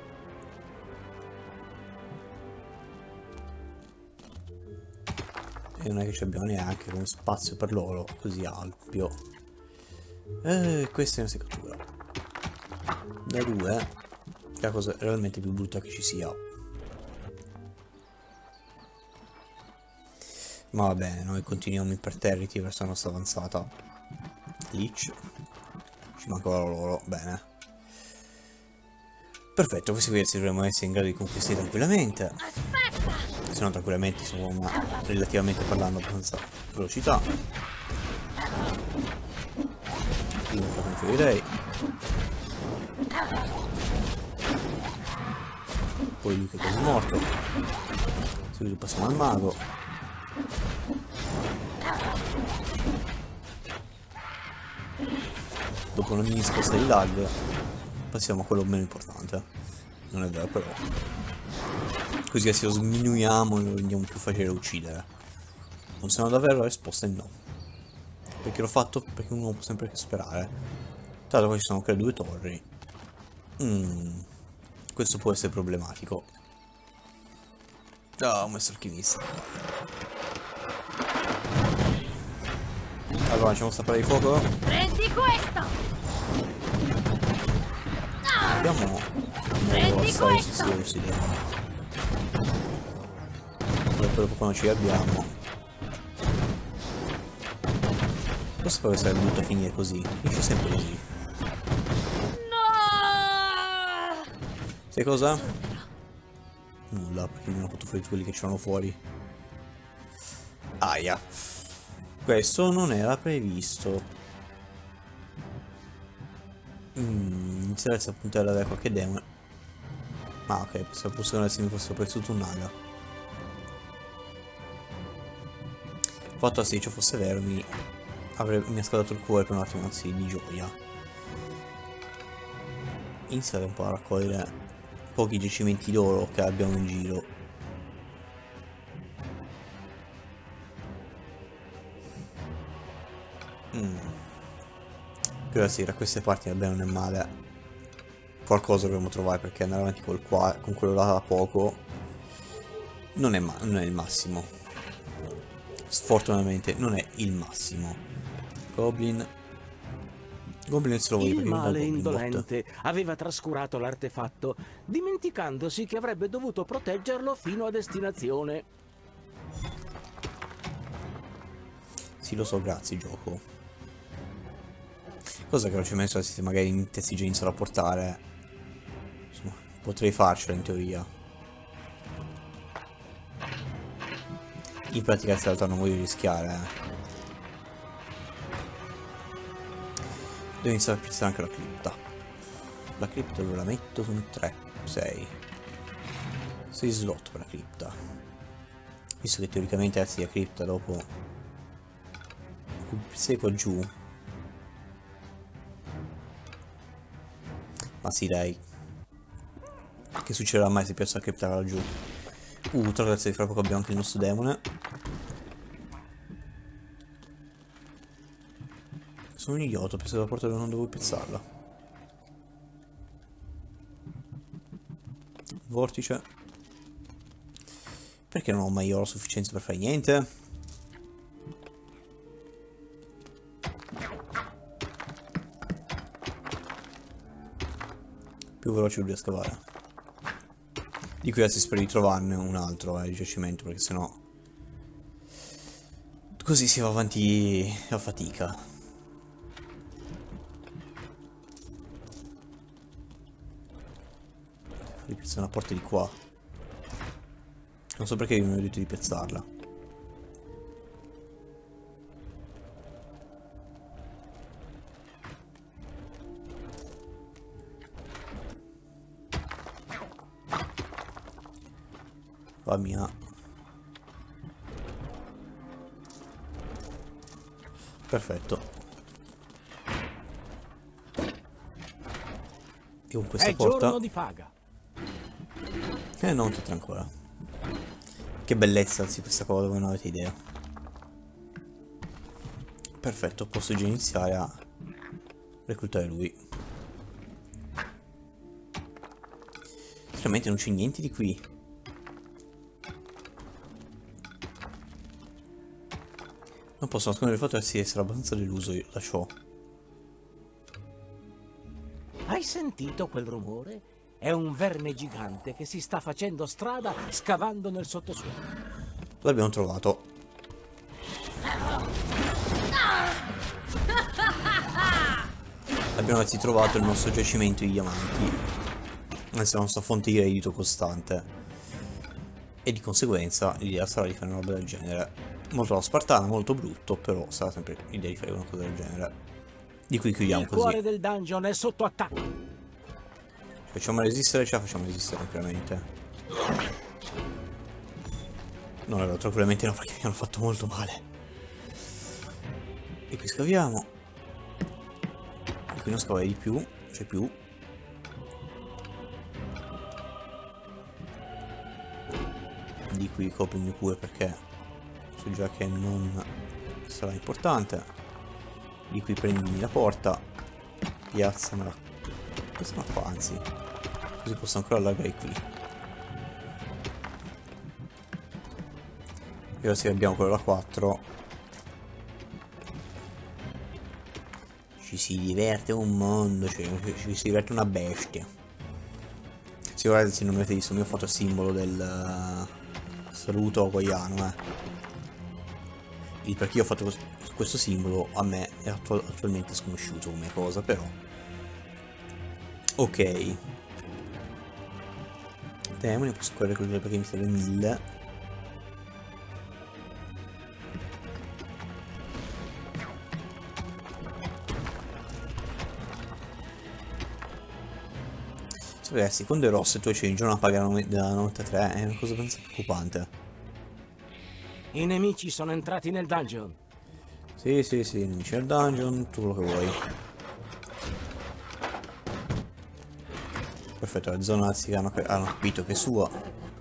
E non è che ci abbiamo neanche uno spazio per loro così ampio. E questa è una seccatura. Da due è la cosa realmente più brutta che ci sia. Ma va bene, noi continuiamo imperterriti verso la nostra avanzata. Lich. Ci mancava loro, bene. Perfetto, questi qui dovremmo essere in grado di conquistare tranquillamente. Se non tranquillamente, insomma, relativamente parlando abbastanza velocità. direi. Poi lui che è quasi morto. Se lui passiamo al mago. Dopo una mini scossa di lag passiamo a quello meno importante. Non è vero però. Così se lo sminuiamo e lo rendiamo più facile da uccidere. Funziona davvero? La risposta è no. Perché l'ho fatto? Perché uno può sempre sperare. Tra l'altro qua ci sono quelle due torri. Mm. Questo può essere problematico. Ah, ho messo alchimista. Allora, facciamo sta palla di fuoco. Prendi questo! Abbiamo... Prendi questo! Poi dopo quando ci abbiamo. Lo sapevo che sarebbe dovuto finire così. Finisce sempre così. No! Sai cosa? Nulla, perché non ho potuto fare quelli che c'erano fuori. Aia. Questo non era previsto. Mm, inizieresti a puntare ad avere qualche demone. Ah ok, se fosse se mi fosse preso un naga. Il fatto se ciò fosse vero mi avrebbe mi ha scaldato il cuore per un attimo, anzi di gioia. Iniziare un po' a raccogliere pochi giacimenti d'oro che abbiamo in giro. Mm. Però sì, da queste parti vabbè non è male. Qualcosa dovremmo trovare, perché andare avanti col qua, con quello là da poco non è, non è il massimo. Sfortunatamente non è il massimo. Goblin Goblin se lo vuoi, Il perché male Goblin indolente aveva trascurato l'artefatto, dimenticandosi che avrebbe dovuto proteggerlo fino a destinazione. Sì, lo so, grazie gioco. Cosa che non ci ho messo, se magari intessi già iniziano a portare. Insomma, potrei farcela in teoria. In pratica in realtà non voglio rischiare. Eh. Devo iniziare a pizzare anche la cripta. La cripta dove la metto? Sono tre, sei. sei slot per la cripta. Visto che teoricamente anzi la cripta dopo sei qua giù. Ma sì dai. Che succederà mai se piazzo la cripta laggiù? Uh, tra l'altro di fra poco abbiamo anche il nostro demone. Sono un idiota, penso che la porta dove non devo piazzarla. Vortice. Perché non ho mai oro a sufficienza per fare niente? Più veloce lui a scavare. Di qui si spera di trovarne un altro eh, giacimento, perché sennò così si va avanti a fatica. Devo piazzare una porta di qua. Non so perché mi ho detto di piazzarla. Va mia. Perfetto. E con questa È porta giorno di paga. Eh non tutto ancora. Che bellezza anzi questa cosa, voi non avete idea. Perfetto, posso già iniziare a reclutare lui. Veramente non c'è niente di qui. Non posso nascondere il fatto di essere abbastanza deluso io da ciò. Hai sentito quel rumore? È un verme gigante che si sta facendo strada scavando nel sottosuolo. L'abbiamo trovato. Abbiamo anzi trovato il nostro giacimento di diamanti. Anzi la nostra fonte di reddito costante. E di conseguenza l'idea sarà di fare una roba del genere. Molto alla spartana, molto brutto, però sarà sempre l'idea di fare una cosa del genere. Di cui chiudiamo Il così. cuore del dungeon è sotto attacco. Ci facciamo resistere, ce la facciamo resistere tranquillamente. No, allora, tranquillamente no, perché mi hanno fatto molto male. E qui scaviamo. E qui non scavare di più, c'è più. Di qui coprimi pure perché so già che non sarà importante. Di qui prendimi la porta, piazzamela, piazzamela qua, anzi, così posso ancora allargare qui. E ora se abbiamo quello da quattro ci si diverte un mondo, cioè ci si diverte una bestia. Sì, guardate, se non avete visto, mi ho fatto il simbolo del uh, saluto hawaiano, eh. Il perché io ho fatto questo simbolo a me è attual attualmente sconosciuto come cosa, però. Ok. Demoni, posso correre con perché mi serve mille. Ragazzi, quando è rosso e tu accendi il giorno a pagare da novantatré è una cosa abbastanza preoccupante. I nemici sono entrati nel dungeon. Sì, sì, sì, nemici nel dungeon, tu quello che vuoi. Perfetto, la zona anzi hanno, hanno capito che è sua.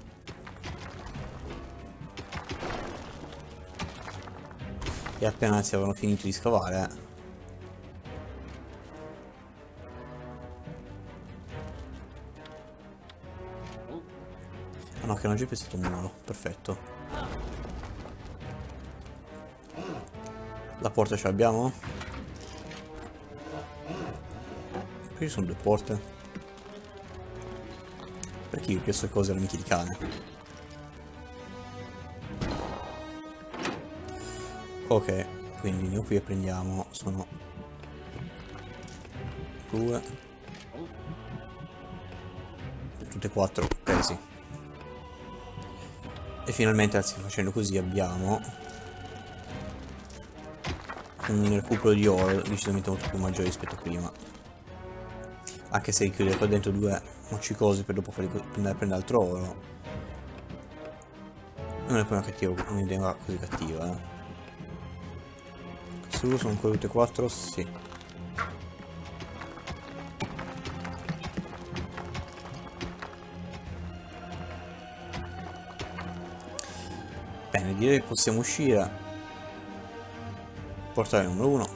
E appena anzi avevano finito di scavare, eh. Ah no, che hanno già pensato un muro, perfetto. La porta ce l'abbiamo? Perché ci sono due porte? Perché io piasso cose alle minchie di cane? Ok, quindi noi qui prendiamo, sono due, tutte e quattro, ok sì. E finalmente, anzi facendo così, abbiamo un recupero di oro decisamente molto più maggiore rispetto a prima. Anche se richiudere qua dentro due moccicose per dopo farli andare a prendere altro oro non è poi una cattiva, un'idea così cattiva, eh. Su, sono ancora tutte e quattro? Sì. Bene, direi che possiamo uscire. Portale numero uno.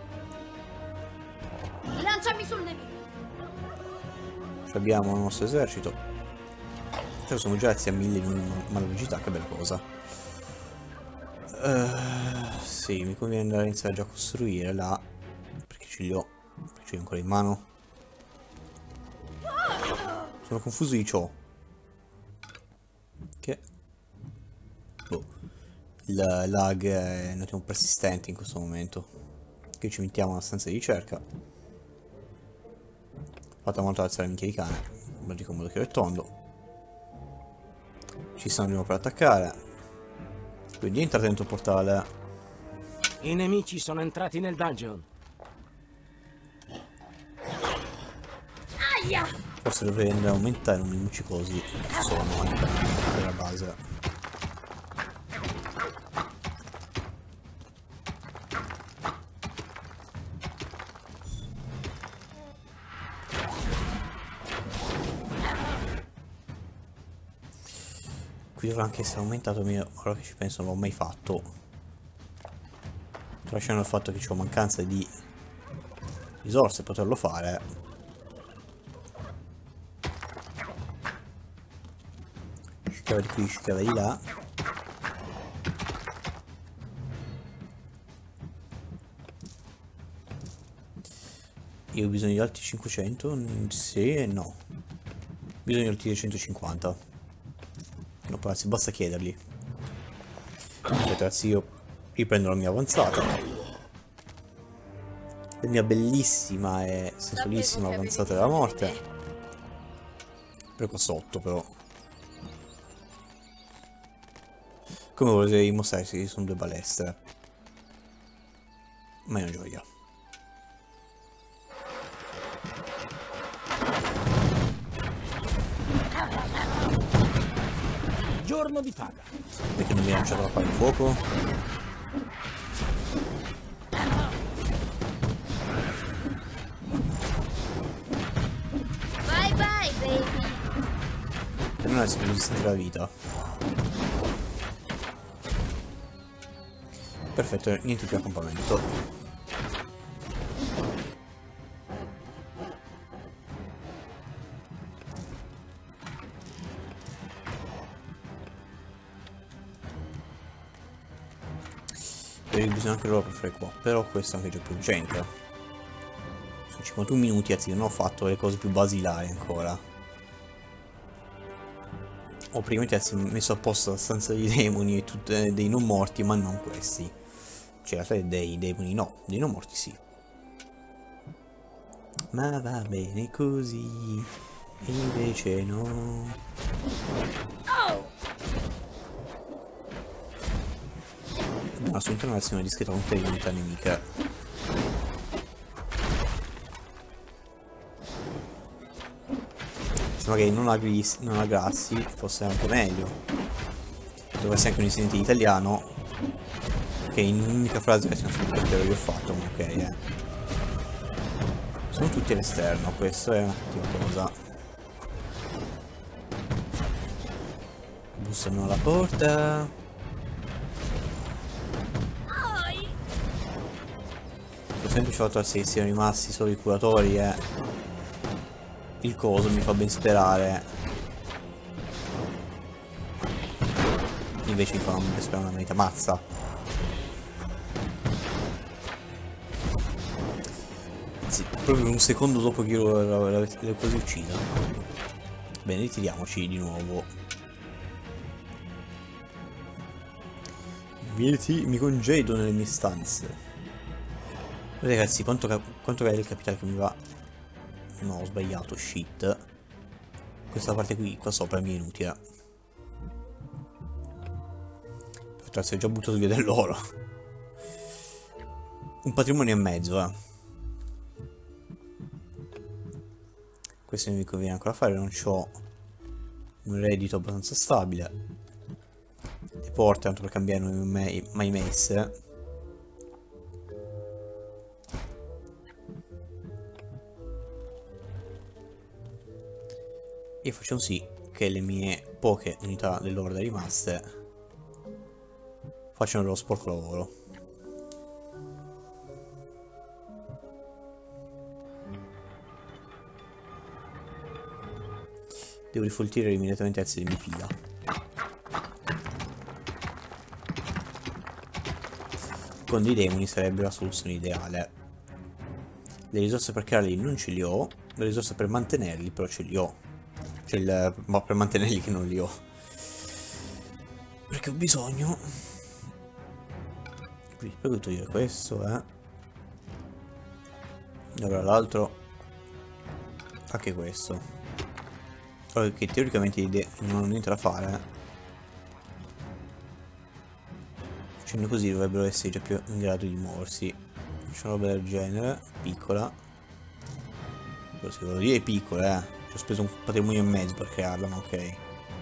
Lanciami sul nemico. Abbiamo il nostro esercito. Cioè siamo già a mille in malvagità, che bella cosa. Uh, sì, mi conviene andare a iniziare già a costruire là. Perché ce li ho. Perché ce li ho ancora in mano. Sono confuso di ciò. Che? Boh. Il lag è un attimo persistente in questo momento. Qui ci mettiamo una stanza di ricerca. Fatta molto alzare la minchia di cane. Non dico in modo che è tondo. Ci stanno di nuovo per attaccare. Quindi entrate dentro il portale. I nemici sono entrati nel dungeon. Aia! Forse dovrei andare a aumentare un minuto così. Sono anche per la base. Qui dovrà anche essere aumentato, ora che ci penso non l'ho mai fatto. Tralasciando il fatto che ho mancanza di risorse per poterlo fare. Scava di qui, scava di là. Io ho bisogno di altri cinquecento? Sì e no. Bisogno di altri centocinquanta. No, ragazzi, basta chiederli. Aspetta, ragazzi, io riprendo la mia avanzata. La mia bellissima e sensualissima avanzata della morte. Per qua sotto, però. Come volevo mostrare, sì, sono due balestre. Ma è una gioia. giorno di paga. Perché non mi hai lanciato la palla di fuoco? Bye bye, baby. Per non essere resistente alla vita. Perfetto, niente più accampamento. Bisogna anche loro per fare qua, però questo è anche già più urgente. Sono cinquantuno minuti, anzi non ho fatto le cose più basilari ancora. Ho praticamente messo a posto la stanza dei demoni e tutti dei non morti, ma non questi. Cioè, la dei demoni no, dei non morti sì. Ma va bene così, e invece no. Assunta un'azione discreta contro le unità nemiche. Se magari non, agris, non aggrassi fosse anche meglio. Dovesse anche un insegnante di italiano. Che in un'unica frase che non so più che ho fatto, ma ok, eh. Sono tutti all'esterno, questo è un'ottima cosa. Bussano alla porta. Il semplice fatto se siano rimasti solo i curatori e il coso mi fa ben sperare. Invece mi fanno ben sperare una moneta mazza. Sì, proprio un secondo dopo che io l'ho quasi uccisa. Bene, ritiriamoci di nuovo. Mi, mi congedo nelle mie stanze. Ragazzi, quanto, quanto è il capitale che mi va? No, ho sbagliato, shit. Questa parte qui, qua sopra, mi è inutile. Forse ho già buttato via dell'oro. Un patrimonio e mezzo, eh. Questo mi conviene ancora fare, non ho un reddito abbastanza stabile. Le porte, tanto per cambiare, non mai, mai messe. E facciamo sì che le mie poche unità dell'orda rimaste facciano lo sporco lavoro. Devo rifoltire immediatamente alzi di mia fila. Con dei demoni sarebbe la soluzione ideale. Le risorse per crearli non ce li ho, le risorse per mantenerli però ce li ho. Cioè il, ma per mantenerli che non li ho. Perché ho bisogno. Qui devo togliere questo, eh. Allora l'altro. Anche questo. Allora, che teoricamente non ho niente da fare, eh. Facendo così dovrebbero essere già più in grado di muoversi. Faccio una roba del genere, piccola. Però se devo dire piccola, eh. Ci ho speso un patrimonio e mezzo per crearla, ma ok.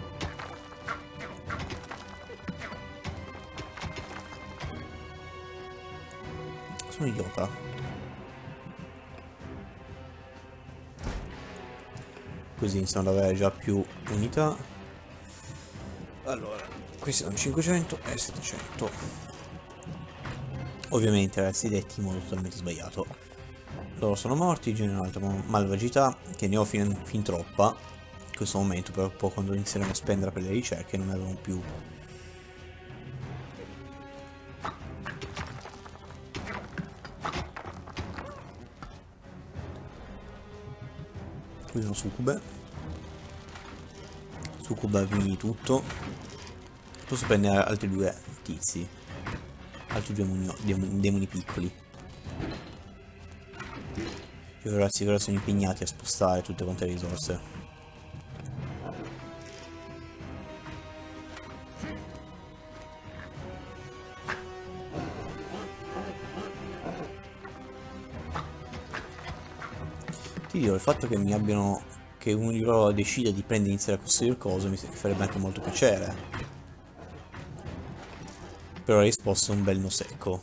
Sono idiota. Così iniziano ad avere già più unità. Allora, questi sono cinquecento e settecento. Ovviamente ragazzi detti in modo totalmente sbagliato. Loro sono morti, generano altra malvagità, che ne ho fin, fin troppa in questo momento, però poi quando inizieremo a spendere per le ricerche non avevamo più. Qui sono succube. Succube quindi tutto. Posso prendere altri due tizi, altri due demoni, demoni piccoli. I ragazzi ora sono impegnati a spostare tutte quante le risorse. Ti dico, il fatto che mi abbiano, che uno di loro decida di prendere e iniziare a costruire il coso mi farebbe anche molto piacere. Però la risposta è un bel no secco.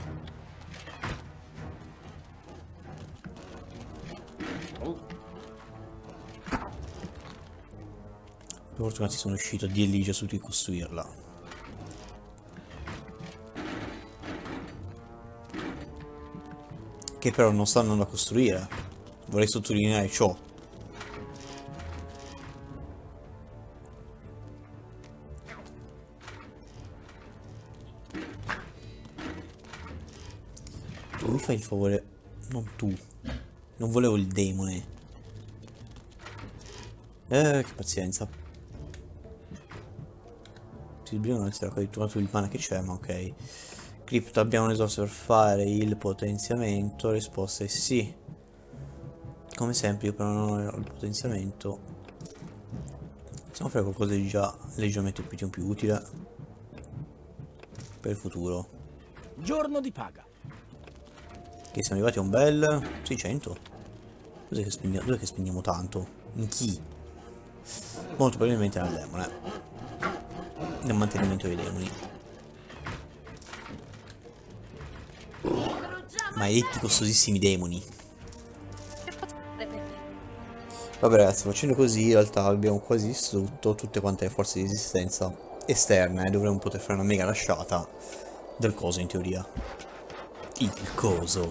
Per fortuna si sono riuscito a dirgli già su di costruirla. Che però non stanno andando a costruire. Vorrei sottolineare ciò. Tu mi fai il favore. Non tu. Non volevo il demone. Eh, che pazienza. Si sbrigano essere catturato il mana che c'è, ma ok. Crypto, abbiamo risorse per fare il potenziamento. La risposta è sì. Come sempre, io però non ho il potenziamento. Possiamo fare qualcosa di già leggermente più, più utile per il futuro. Giorno di paga. Che siamo arrivati a un bel seicento. Cos'è che spendiamo? Dov'è che spendiamo tanto? In chi? Molto probabilmente nel demone. Nel mantenimento dei demoni. Maledetti costosissimi demoni. Vabbè ragazzi, facendo così in realtà abbiamo quasi distrutto tutte quante le forze di resistenza esterne e dovremmo poter fare una mega lasciata del coso in teoria. Il coso.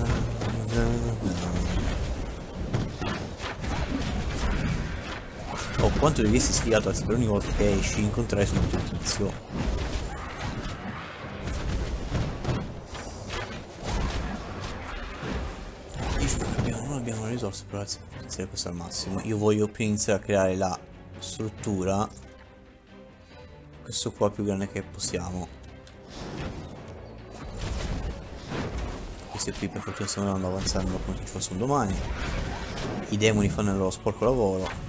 Oh, quanto devi essere sfigato per ogni volta che esci incontrare subito il tizio. Non abbiamo le risorse per potenziare questo al massimo. Io voglio più iniziare a creare la struttura. Questo qua più grande che possiamo. Questi qui per fortuna stiamo andando avanzando come se ci fosse un domani. I demoni fanno il loro sporco lavoro.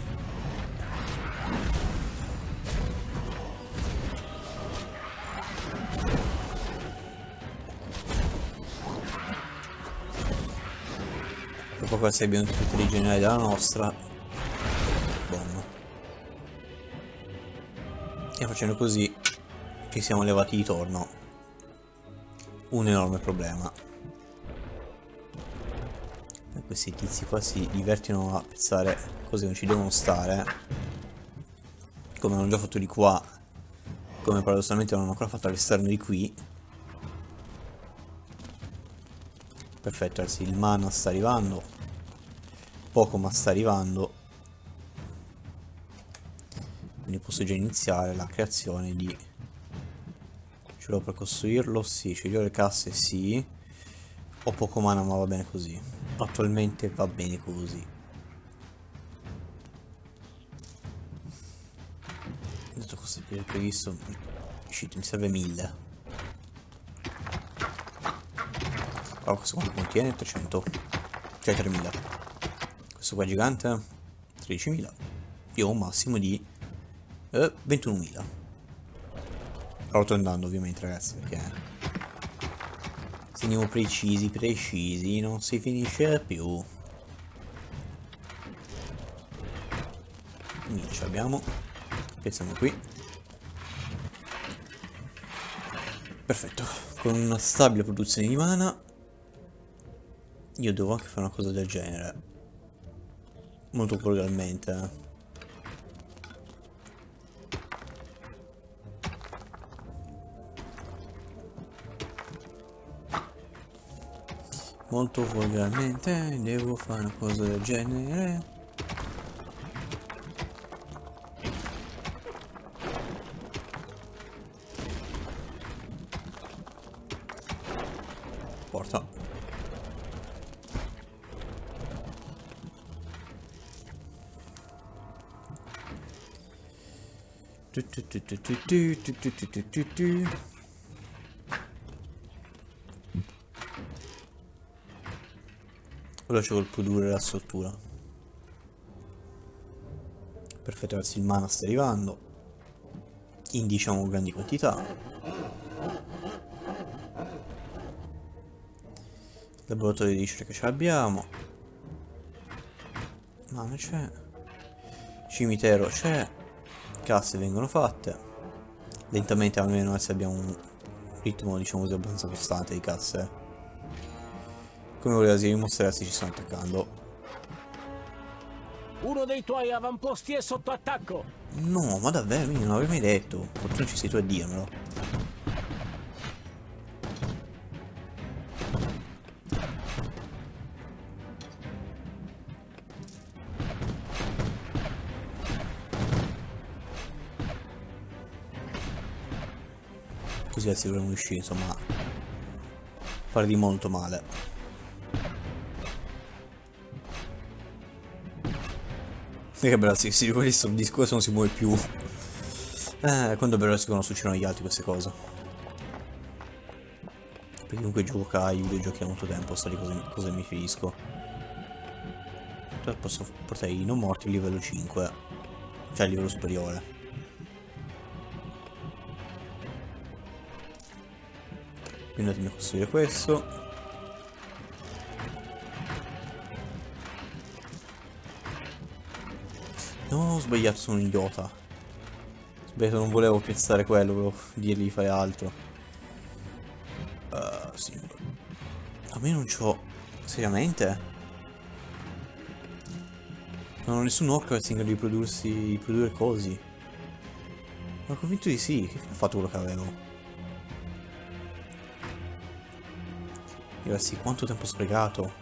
Dopo questa abbiamo tutti i generali della nostra. Buono. E facendo così ci siamo levati di torno un enorme problema. E questi tizi qua si divertono a pensare cose che non ci devono stare. Come hanno già fatto di qua. Come paradossalmente non hanno ancora fatto all'esterno di qui. Perfetto, ragazzi, il mana sta arrivando. Poco ma sta arrivando. Quindi posso già iniziare la creazione di... Ce l'ho per costruirlo? Sì. Ce li ho le casse? Sì. Ho poco mana ma va bene così. Attualmente va bene così. Detto questo è previsto. Shit, mi serve mille. Allora questo quanto contiene? trecento. Cioè tremila. Questo qua gigante? tredicimila. Io ho un massimo di eh, ventunomila. Sto andando ovviamente ragazzi perché se andiamo precisi precisi non si finisce più. Quindi ce l'abbiamo. Pensiamo qui. Perfetto. Con una stabile produzione di mana io devo anche fare una cosa del genere. Molto probabilmente. Molto volgarmente devo fare una cosa del genere. Porta. Tu, tu, tu, tu, tu, tu, tu, tu, tu, tu, tu. Lascio col produrre la struttura. Perfetto ragazzi, il mana sta arrivando in diciamo grandi quantità. Laboratorio di ricerca ce l'abbiamo. Mana c'è. Cimitero c'è. Casse vengono fatte. Lentamente almeno adesso abbiamo un ritmo, diciamo così, abbastanza costante di casse. Come voleva dire, i mostri ragazzi ci stanno attaccando. Uno dei tuoi avamposti è sotto attacco. No, ma davvero, non l'avevi mai detto. Fortuna ci sei tu a dirmelo. Così ragazzi dovremmo riuscire, insomma, a fare di molto male. Che bello, sì, sì, questo discorso non si muove più. Eh, quando però si succedono agli altri queste cose. Perché comunque gioca ai videogiochi da molto tempo, sa di cosa, cosa mi finisco. Posso portare i non morti a livello cinque. Cioè a livello superiore. Quindi andatemi a costruire questo. No, ho sbagliato, sono un idiota. Ho sbagliato, non volevo piazzare quello, volevo dirgli di fare altro. Uh, sì. A me non c'ho... Seriamente? Non ho nessun orco che sia in grado di prodursi... di produrre cosi. Ma ho convinto di sì, che fine ha fatto quello che avevo? Ragazzi, quanto tempo ho sprecato?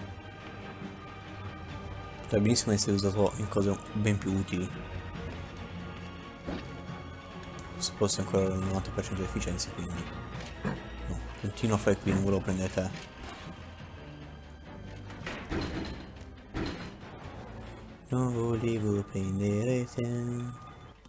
Potrebbe benissimo essere usato in cose ben più utili. Se fosse ancora il novanta per cento di efficienza, quindi... No, continuo a fare qui, non volevo prendere te. Non volevo prendere te.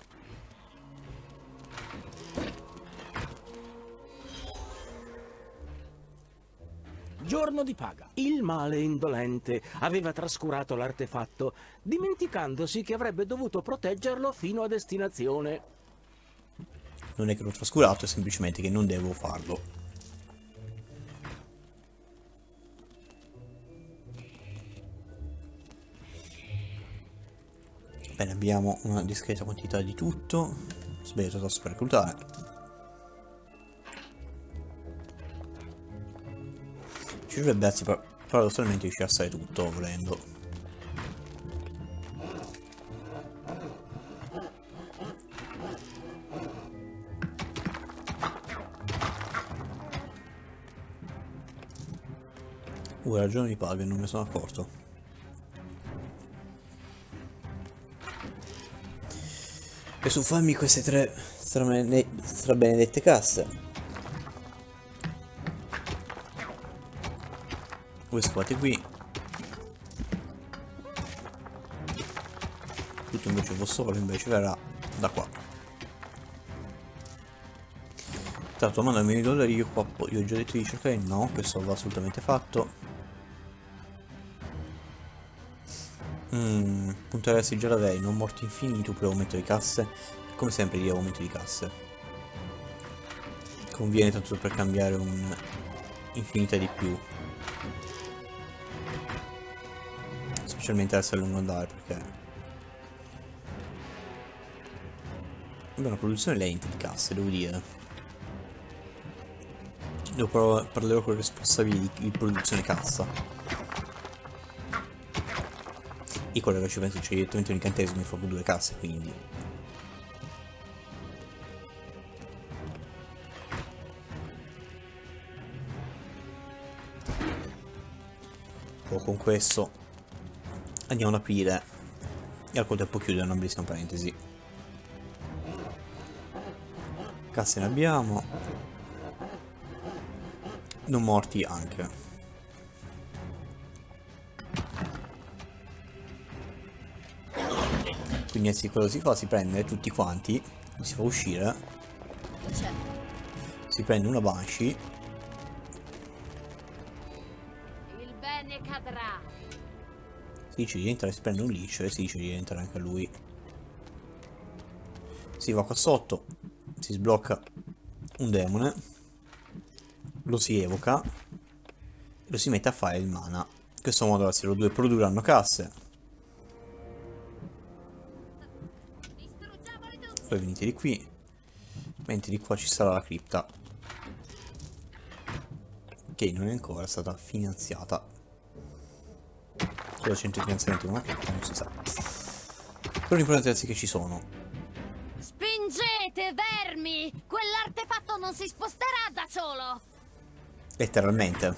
Giorno di paga. Il male indolente aveva trascurato l'artefatto, dimenticandosi che avrebbe dovuto proteggerlo fino a destinazione. Non è che l'ho trascurato, è semplicemente che non devo farlo. Bene, abbiamo una discreta quantità di tutto. Sbagliato tasto per reclutare. Ci dovrebbe anzi paradossalmente riuscire a stare tutto volendo. Uh, ragione di paga, non me ne sono accorto. Per su farmi queste tre strabenedette casse. Voi squate qui. Tutto invece vostro invece verrà da qua. Tanto manda un milione di dollari, io qua io ho già detto di cercare, no, questo va assolutamente fatto. Mm, punto adesso già l'avrei, non morti infinito per aumento di casse. Come sempre di aumento di casse. Conviene tanto per cambiare un infinita di più. Specialmente adesso a lungo andare perché abbiamo una produzione lenta di casse, devo dire. Dopo parlerò con il responsabile di, di produzione cassa. E quello che ci penso c'è direttamente un incantesimo e fa due casse, quindi. O con questo andiamo ad aprire e al contempo chiudere una bellissima parentesi. Casse ne abbiamo, non morti anche. Quindi anzi cosa si fa? Si prende tutti quanti, si fa uscire, si prende una Banshee. Il bene cadrà. Si dice di rientrare, si prende un Lich e si dice di rientrare anche a lui. Si va qua sotto, si sblocca un demone, lo si evoca e lo si mette a fare il mana. In questo modo la Zero due produrranno casse. Poi venite di qui, mentre di qua ci sarà la cripta. che non è ancora stata finanziata. Solo cento finanziamenti, ma che non si sa. Però l'importante è che ci sono. Spingete, vermi! Quell'artefatto non si sposterà da solo! Letteralmente.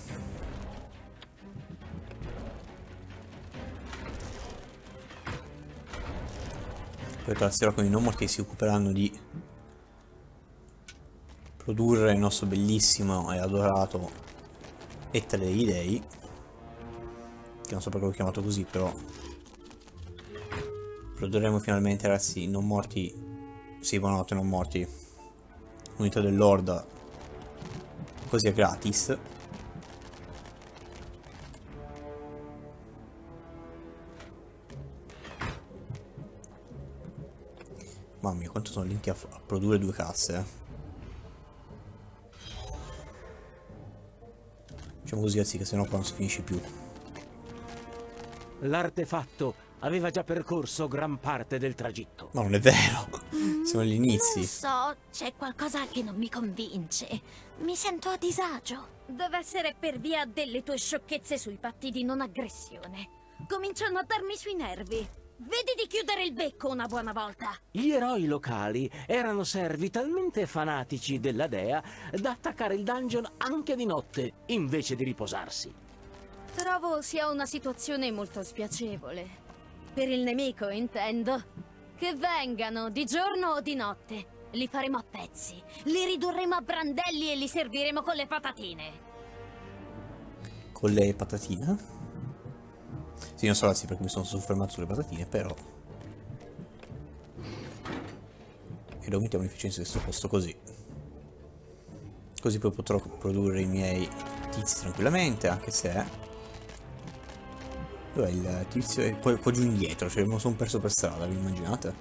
Poi trazierò con i non morti si occuperanno di produrre il nostro bellissimo e adorato Ettare degli Dei, che non so perché l'ho chiamato così, però produrremo finalmente, ragazzi, non morti, sì, buonanotte non morti, unità dell'Orda, così è gratis. Mamma mia, quanto sono lenti a, a produrre due casse, eh. Facciamo così, ragazzi, che sennò qua non si finisce più. L'artefatto aveva già percorso gran parte del tragitto. Ma non è vero, siamo agli inizi. Non so, c'è qualcosa che non mi convince. Mi sento a disagio. Deve essere per via delle tue sciocchezze sui patti di non aggressione. Cominciano a darmi sui nervi. Vedi di chiudere il becco una buona volta. Gli eroi locali erano servi talmente fanatici della dea da attaccare il dungeon anche di notte, invece di riposarsi. Trovo sia una situazione molto spiacevole. Per il nemico, intendo. Che vengano di giorno o di notte. Li faremo a pezzi. Li ridurremo a brandelli e li serviremo con le patatine. Con le patatine? Sì, non so, ragazzi, perché mi sono soffermato sulle patatine, però. E lo aumentiamo l'efficienza di questo posto così. Così poi potrò produrre i miei tizi tranquillamente, anche se... Dov'è il tizio? È qua, qua giù indietro, cioè me lo sono perso per strada, vi immaginate?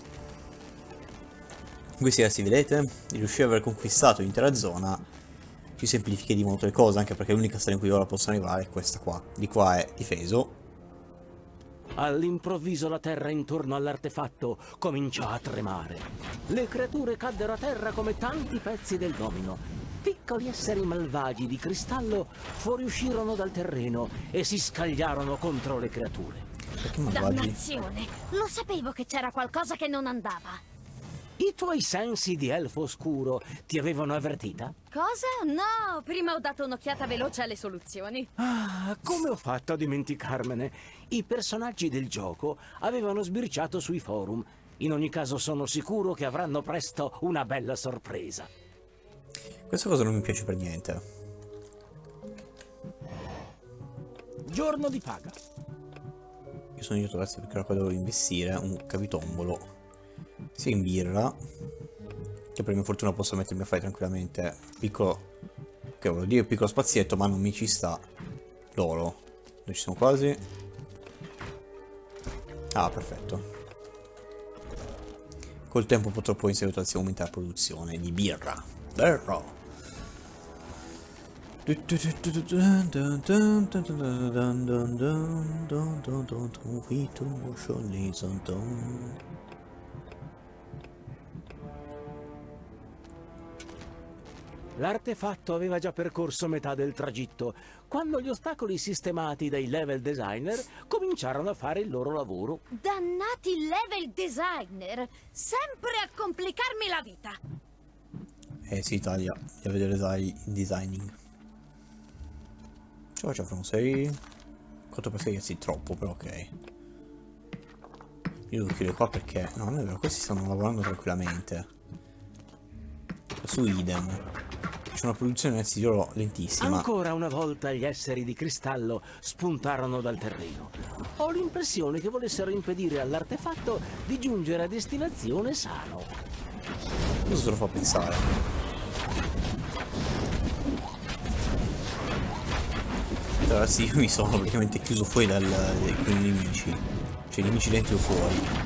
Questi ragazzi, vedete? Riuscire ad aver conquistato l'intera zona ci semplifica di molto le cose, anche perché l'unica strada in cui ora posso arrivare è questa qua. Di qua è difeso. All'improvviso la terra intorno all'artefatto cominciò a tremare. Le creature caddero a terra come tanti pezzi del domino. Piccoli esseri malvagi di cristallo fuoriuscirono dal terreno e si scagliarono contro le creature. Perché malvagi? Dannazione! Lo sapevo che c'era qualcosa che non andava. I tuoi sensi di elfo oscuro ti avevano avvertita? Cosa? No, prima ho dato un'occhiata veloce alle soluzioni. Ah, come ho fatto a dimenticarmene? I personaggi del gioco avevano sbirciato sui forum. In ogni caso sono sicuro che avranno presto una bella sorpresa. Questa cosa non mi piace per niente. Giorno di paga. Io sono io, ragazzi, perché ora qua devo investire un capitombolo sia in birra, che per mia fortuna posso mettermi a fare tranquillamente piccolo, che volevo dire piccolo spazietto, ma non mi ci sta l'oro. Noi ci siamo quasi. Ah, perfetto. Col tempo potrò poi in seguito aumentare la produzione di birra. Birra. L'artefatto aveva già percorso metà del tragitto, quando gli ostacoli sistemati dai level designer cominciarono a fare il loro lavoro. Dannati level designer! Sempre a complicarmi la vita! Eh sì, Italia, a vedere dai designing. Ciao, ciao, non sei... quattro per sei, sì, troppo, però ok. Io devo chiudere qua perché... no, non è vero, questi stanno lavorando tranquillamente. Su idem. C'è una produzione anzi loro lentissima. Ancora una volta gli esseri di cristallo spuntarono dal terreno. Ho l'impressione che volessero impedire all'artefatto di giungere a destinazione sano. Cosa te lo fa pensare? Allora sì, io mi sono praticamente chiuso fuori dal, dai nemici. Cioè i nemici dentro e fuori.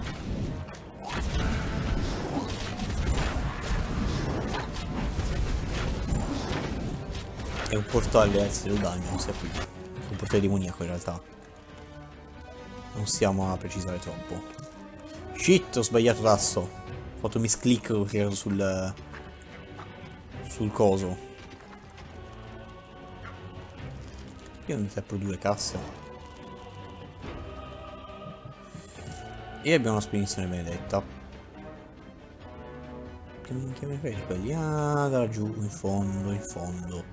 È un portale ragazzi del danno, non sia qui. È un portale demoniaco in realtà. Non stiamo a precisare troppo. Shit, ho sbagliato tasto. Ho fatto misclick, ho tirato sul sul coso. Io inizio a produrre casse. E abbiamo una spedizione benedetta. Che minchia me credi quelli? Ah, da giù, in fondo, in fondo.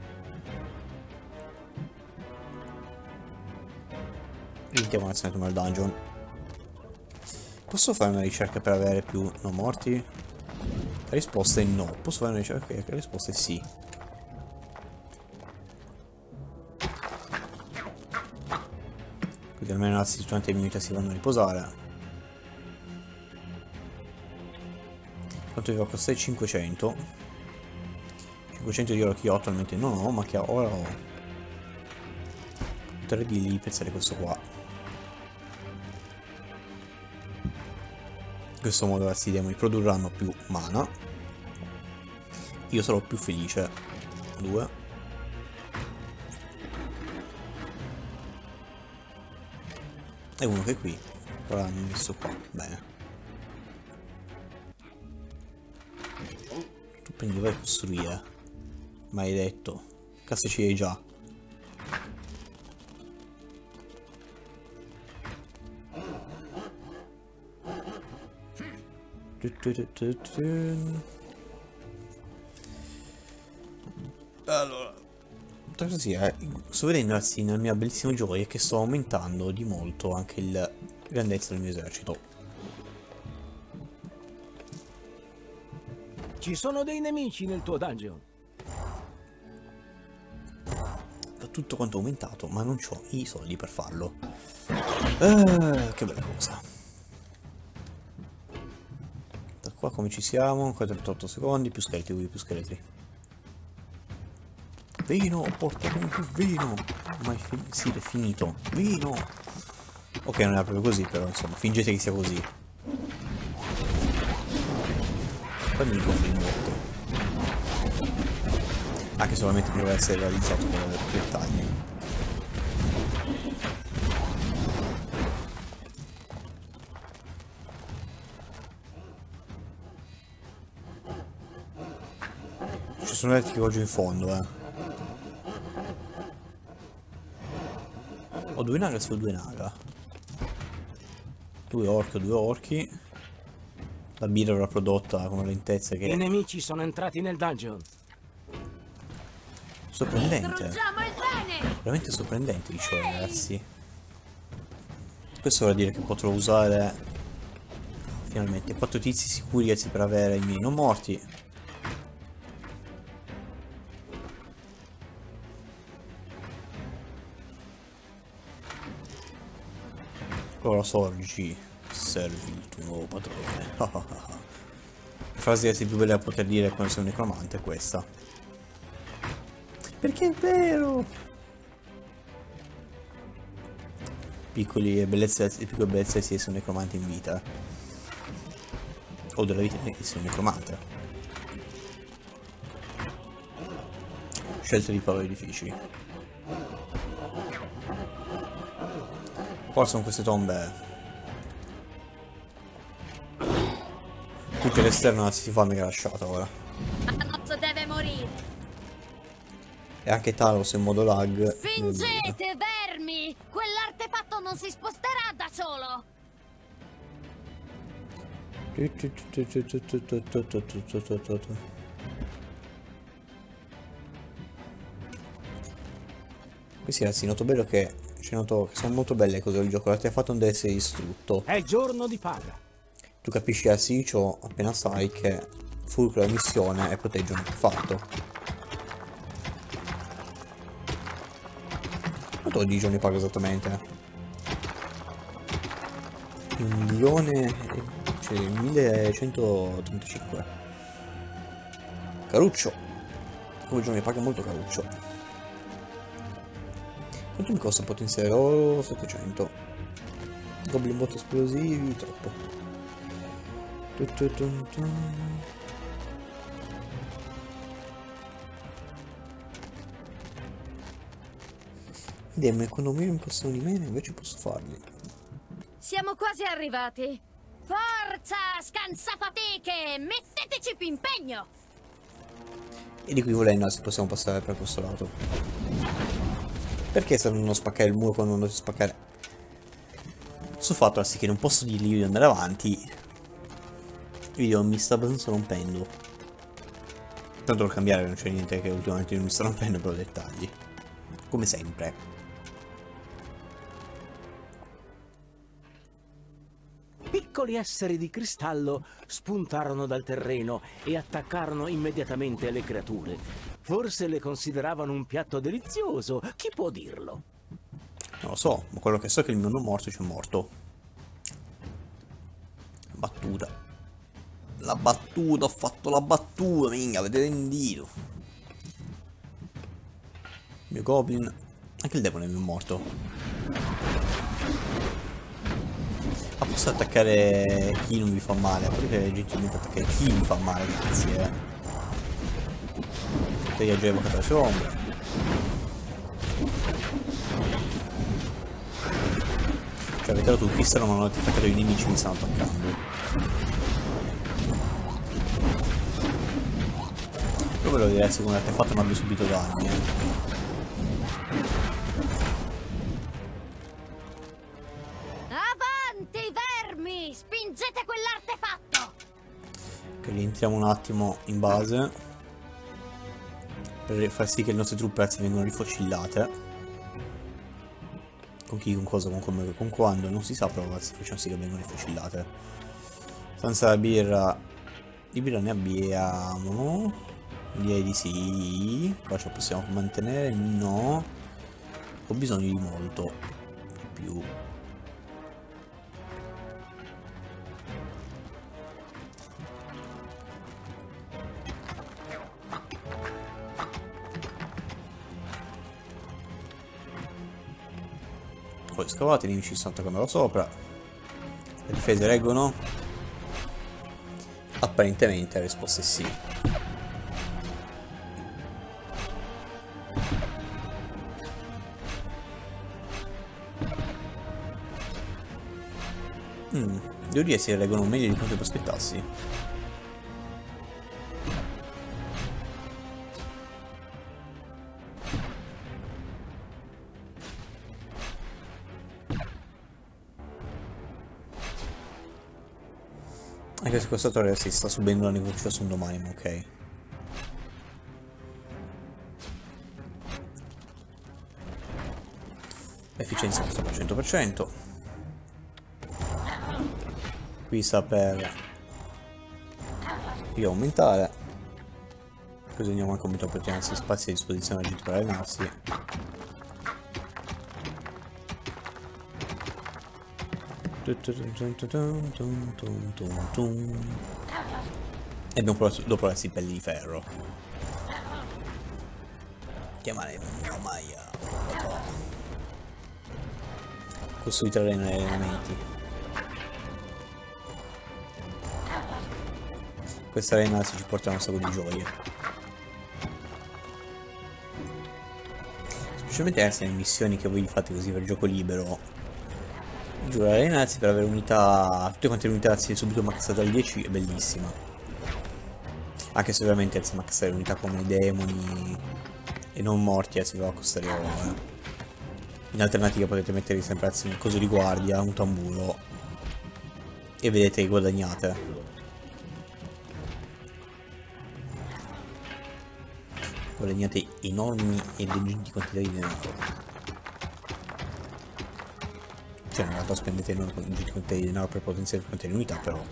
Iniziamo un'azione come al dungeon. Posso fare una ricerca per avere più non morti? La risposta è no. Posso fare una ricerca? Ok, la risposta è sì. Quindi almeno i durante le unità si vanno a riposare. Quanto vi va a costare? cinquecento. cinquecento di oro che io attualmente non ho, ma che ora ho. Potrei di pezzare questo qua. In questo modo ragazzi i demoni produrranno più mana. Io sarò più felice. Due. E uno che è qui. Ora l'hanno messo qua. Bene. Tu prendi vai a costruire. Maledetto. Cazzo ci hai già. Allora, così, eh, sto vedendo ragazzi nel mio bellissimo gioia che sto aumentando di molto anche la grandezza del mio esercito. Ci sono dei nemici nel tuo dungeon. Fa tutto quanto aumentato, ma non ho i soldi per farlo. Ah, che bella cosa. Da qua come ci siamo? Ancora trentotto secondi, più scheletri, più scheletri. Vino, portatemi più vino. Ma sì, è finito. Vino. Ok, non era proprio così, però insomma, fingete che sia così. Fammi il goblin morto. Anche solamente per essere realizzato con i dettagli. Ci sono altri che ho giù in fondo, eh. Ho due naga su due naga. Due orchi, due orchi. La birra avrà prodotta con una lentezza che... I nemici sono entrati nel dungeon. Sorprendente. Veramente sorprendente, dicevo ragazzi. Questo vuol dire che potrò usare finalmente quattro tizi sicuri ragazzi per avere i miei non morti. Ora sorgi, servi il tuo nuovo padrone. La frase più bella da poter dire quando sei un necromante è questa. Perché è vero! Piccoli bellezze, piccole bellezze si essere un necromante in vita. O della vita di essere un necromante. Scelte di parole difficili. Qua sono queste tombe. Tutte all'esterno si fa mega lasciata ora. Talos deve morire. E anche Talos in modo lag. Fingete, vermi! Quell'artefatto non si sposterà da solo! Questi ragazzi noto bello che ci noto che sono molto belle cose del gioco. L'artefatto non deve essere distrutto. È giorno di paga. Tu capisci ragazzi, ciò appena sai che fulcro la missione e protegge un artefatto. Quanto di giorni paga esattamente? Un milione, cioè millecentotrentacinque. Caruccio. Come giorni paga molto caruccio. Quanto mi costa potenziare oro? settecento. Goblin bot esplosivi, troppo. Vediamo, quando mi costano di meno invece posso farli. Siamo quasi arrivati. Forza, scansafatiche! Metteteci più impegno! E di qui volendo se possiamo passare per questo lato. Perché se non spaccare il muro quando non devo spaccare? Sto fatto sì che non posso dirgli di andare avanti. Il video mi sta abbastanza rompendo. Tanto per cambiare non c'è niente che ultimamente non mi sta rompendo, però dettagli. Come sempre. Piccoli esseri di cristallo spuntarono dal terreno e attaccarono immediatamente le creature. Forse le consideravano un piatto delizioso, chi può dirlo? Non lo so, ma quello che so è che il mio non morto c'è morto. Battuta. La battuta, ho fatto la battuta, minchia, avete rendito. Il mio goblin. Anche il demone è morto. Ma posso attaccare chi non vi fa male? Potete gentilmente attaccare chi vi fa male, grazie. Te gli ho già evocato la sua ombra. Cioè avete dato un pistolo ma non avete attaccato i nemici, mi stanno attaccando. Però ve lo direi se con l'artefatto non abbia subito danni, eh. Spingete quell'artefatto! Ok, rientriamo un attimo in base per far sì che le nostre truppe vengano rifocillate. Con chi, con cosa, con come, con quando, non si sa, però facciamo sì che vengano rifocillate. Senza la birra. Di birra ne abbiamo. Direi di sì. Qua ce la possiamo mantenere? No. Ho bisogno di molto di più. Poi scavate, i nemici stanno attaccando da sopra. Le difese reggono? Apparentemente la risposta è sì. Mm, devo dire si reggono meglio di quanto prospettassi. Anche se questa torre si sta subendo la negoziazione domani, ma ok. Efficienza sta per cento per cento. Qui sta per più aumentare. Così andiamo anche a aumentare per tenersi spazi a disposizione per allenarsi. E abbiamo provato, dopo la stipelli di ferro. Chiamare una maglia. Costruite arena e allenamenti. Questa arena si ci porta un sacco di gioie. Specialmente essere in missioni che voi fate così per gioco libero. Giuro, allenarsi per avere unità, tutte quante le unità si è subito maxato al dieci è bellissima. Anche se ovviamente anzi maxare unità come i demoni e non morti eh, si va a costare ore. In alternativa potete mettere sempre anzi un coso di guardia, un tamburo e vedete che guadagnate. Guadagnate enormi e leggenti quantità di denaro. Cioè in realtà spendete enormi quantità di denaro per potenziare il di unità, però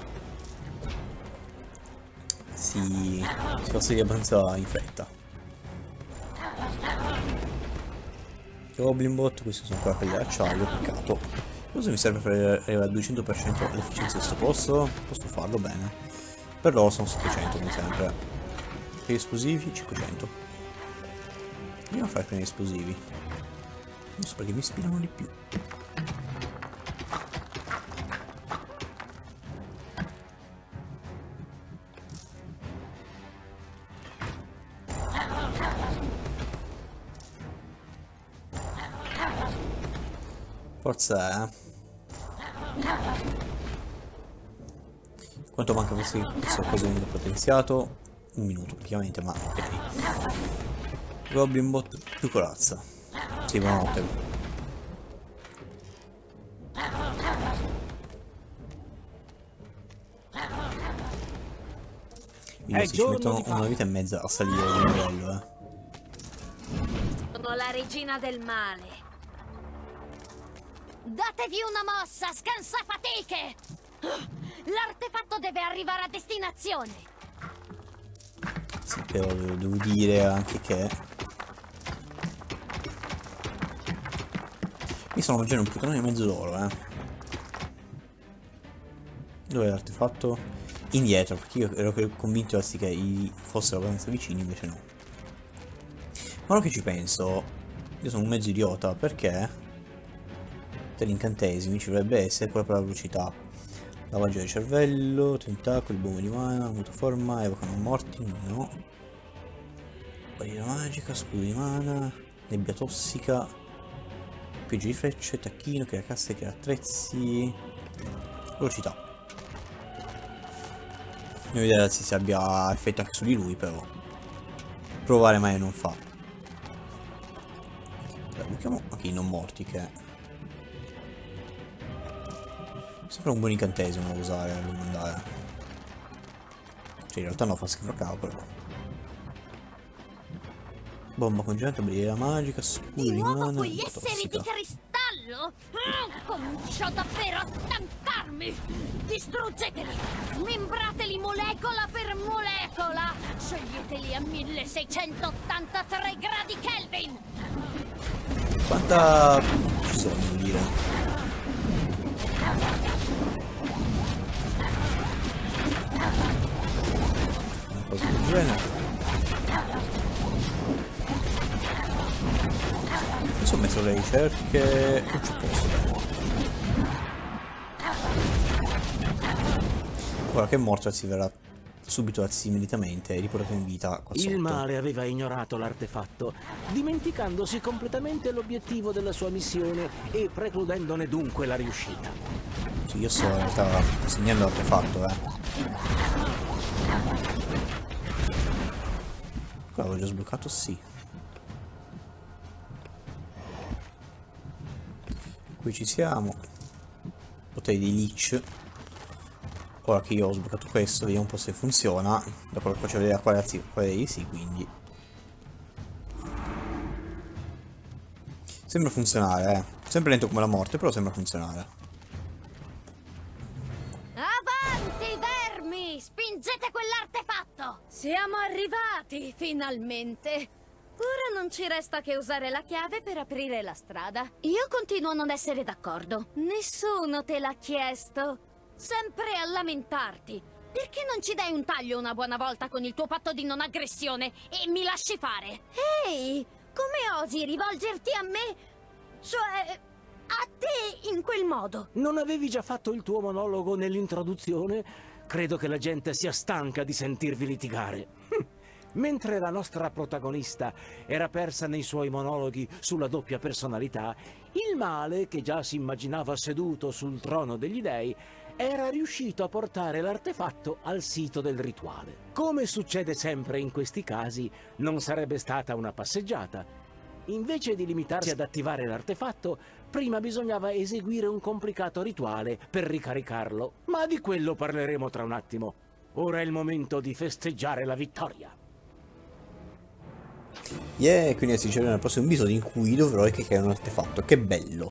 si, si passa di abbastanza in fretta. Goblin bot, questi sono ancora quelli d'acciaio, peccato. Cosa mi serve per arrivare al duecento per cento l'efficienza di questo posto? Posso farlo bene. Per loro sono settecento come sempre. Per gli esplosivi cinquecento. Andiamo a fare prima gli esplosivi. Non so perché mi ispirano di più. Forza, eh. Quanto manca questo, questo cosa viene potenziato? Un minuto praticamente, ma ok. Goblin bot più corazza. Sì, buonanotte. Io si ci mettono una vita e mezza a salire il livello, eh. Sono la regina del male. Datevi una mossa, scansafatiche! L'artefatto deve arrivare a destinazione. Sì, però devo dire anche che mi sono mangiando un puttano e mezzo d'oro, eh. Dove è l'artefatto? Indietro, perché io ero convinto che fossero abbastanza vicini, invece no. Ma ora che ci penso, io sono un mezzo idiota, perché per gli incantesimi ci dovrebbe essere quella per la velocità. Lavaggio del cervello, tentacoli, bombe di mana, mutaforma, evocano morti, no. Barriera magica, scudo di mana, nebbia tossica, peggio di frecce, tacchino, crea casse, crea attrezzi, velocità. Devo vedere se abbia effetto anche su di lui, però provare mai non fa. Mettiamo anche i non morti, che sempre un buon incantesimo da usare a lungo andare. Cioè in realtà no, fa schifo a capo, però. Bomba congelante, barriera magica, scudo di mana, quegli esseri di cristallo! Mm, comincio davvero a stancarmi! Distruggeteli! Smimbrateli molecola per molecola! Sceglieteli a milleseicentottantatré gradi Kelvin! Quanta ci sono, devo dire? Una cosa del genere. Mi sono messo le ricerche. Non ci posso dare. Ora che è morto si verrà subito immediatamente e riportato in vita qua sotto. Il male aveva ignorato l'artefatto, dimenticandosi completamente l'obiettivo della sua missione e precludendone dunque la riuscita. Sì, io sto in realtà segnando l'artefatto, eh. Qua l'avevo già sbloccato, sì. Qui ci siamo. Poteri di Lich. Ora che io ho sbloccato questo, vediamo un po' se funziona. Da quello che faccio vedere a quale sì, sì, quindi sembra funzionare, eh. Sempre lento come la morte, però sembra funzionare. Avanti, vermi! Spingete quell'artefatto! Siamo arrivati, finalmente! Ora non ci resta che usare la chiave per aprire la strada. Io continuo a non essere d'accordo. Nessuno te l'ha chiesto. Sempre a lamentarti. Perché non ci dai un taglio una buona volta con il tuo patto di non aggressione e mi lasci fare? Ehi, come osi rivolgerti a me? Cioè, a te in quel modo? Non avevi già fatto il tuo monologo nell'introduzione? Credo che la gente sia stanca di sentirvi litigare. Mentre la nostra protagonista era persa nei suoi monologhi sulla doppia personalità, il male, che già si immaginava seduto sul trono degli dei, era riuscito a portare l'artefatto al sito del rituale. Come succede sempre in questi casi, non sarebbe stata una passeggiata. Invece di limitarsi ad attivare l'artefatto, prima bisognava eseguire un complicato rituale per ricaricarlo. Ma di quello parleremo tra un attimo. Ora è il momento di festeggiare la vittoria. Yeah, quindi si c'è nel prossimo episodio in cui dovrò che è un artefatto. Che bello!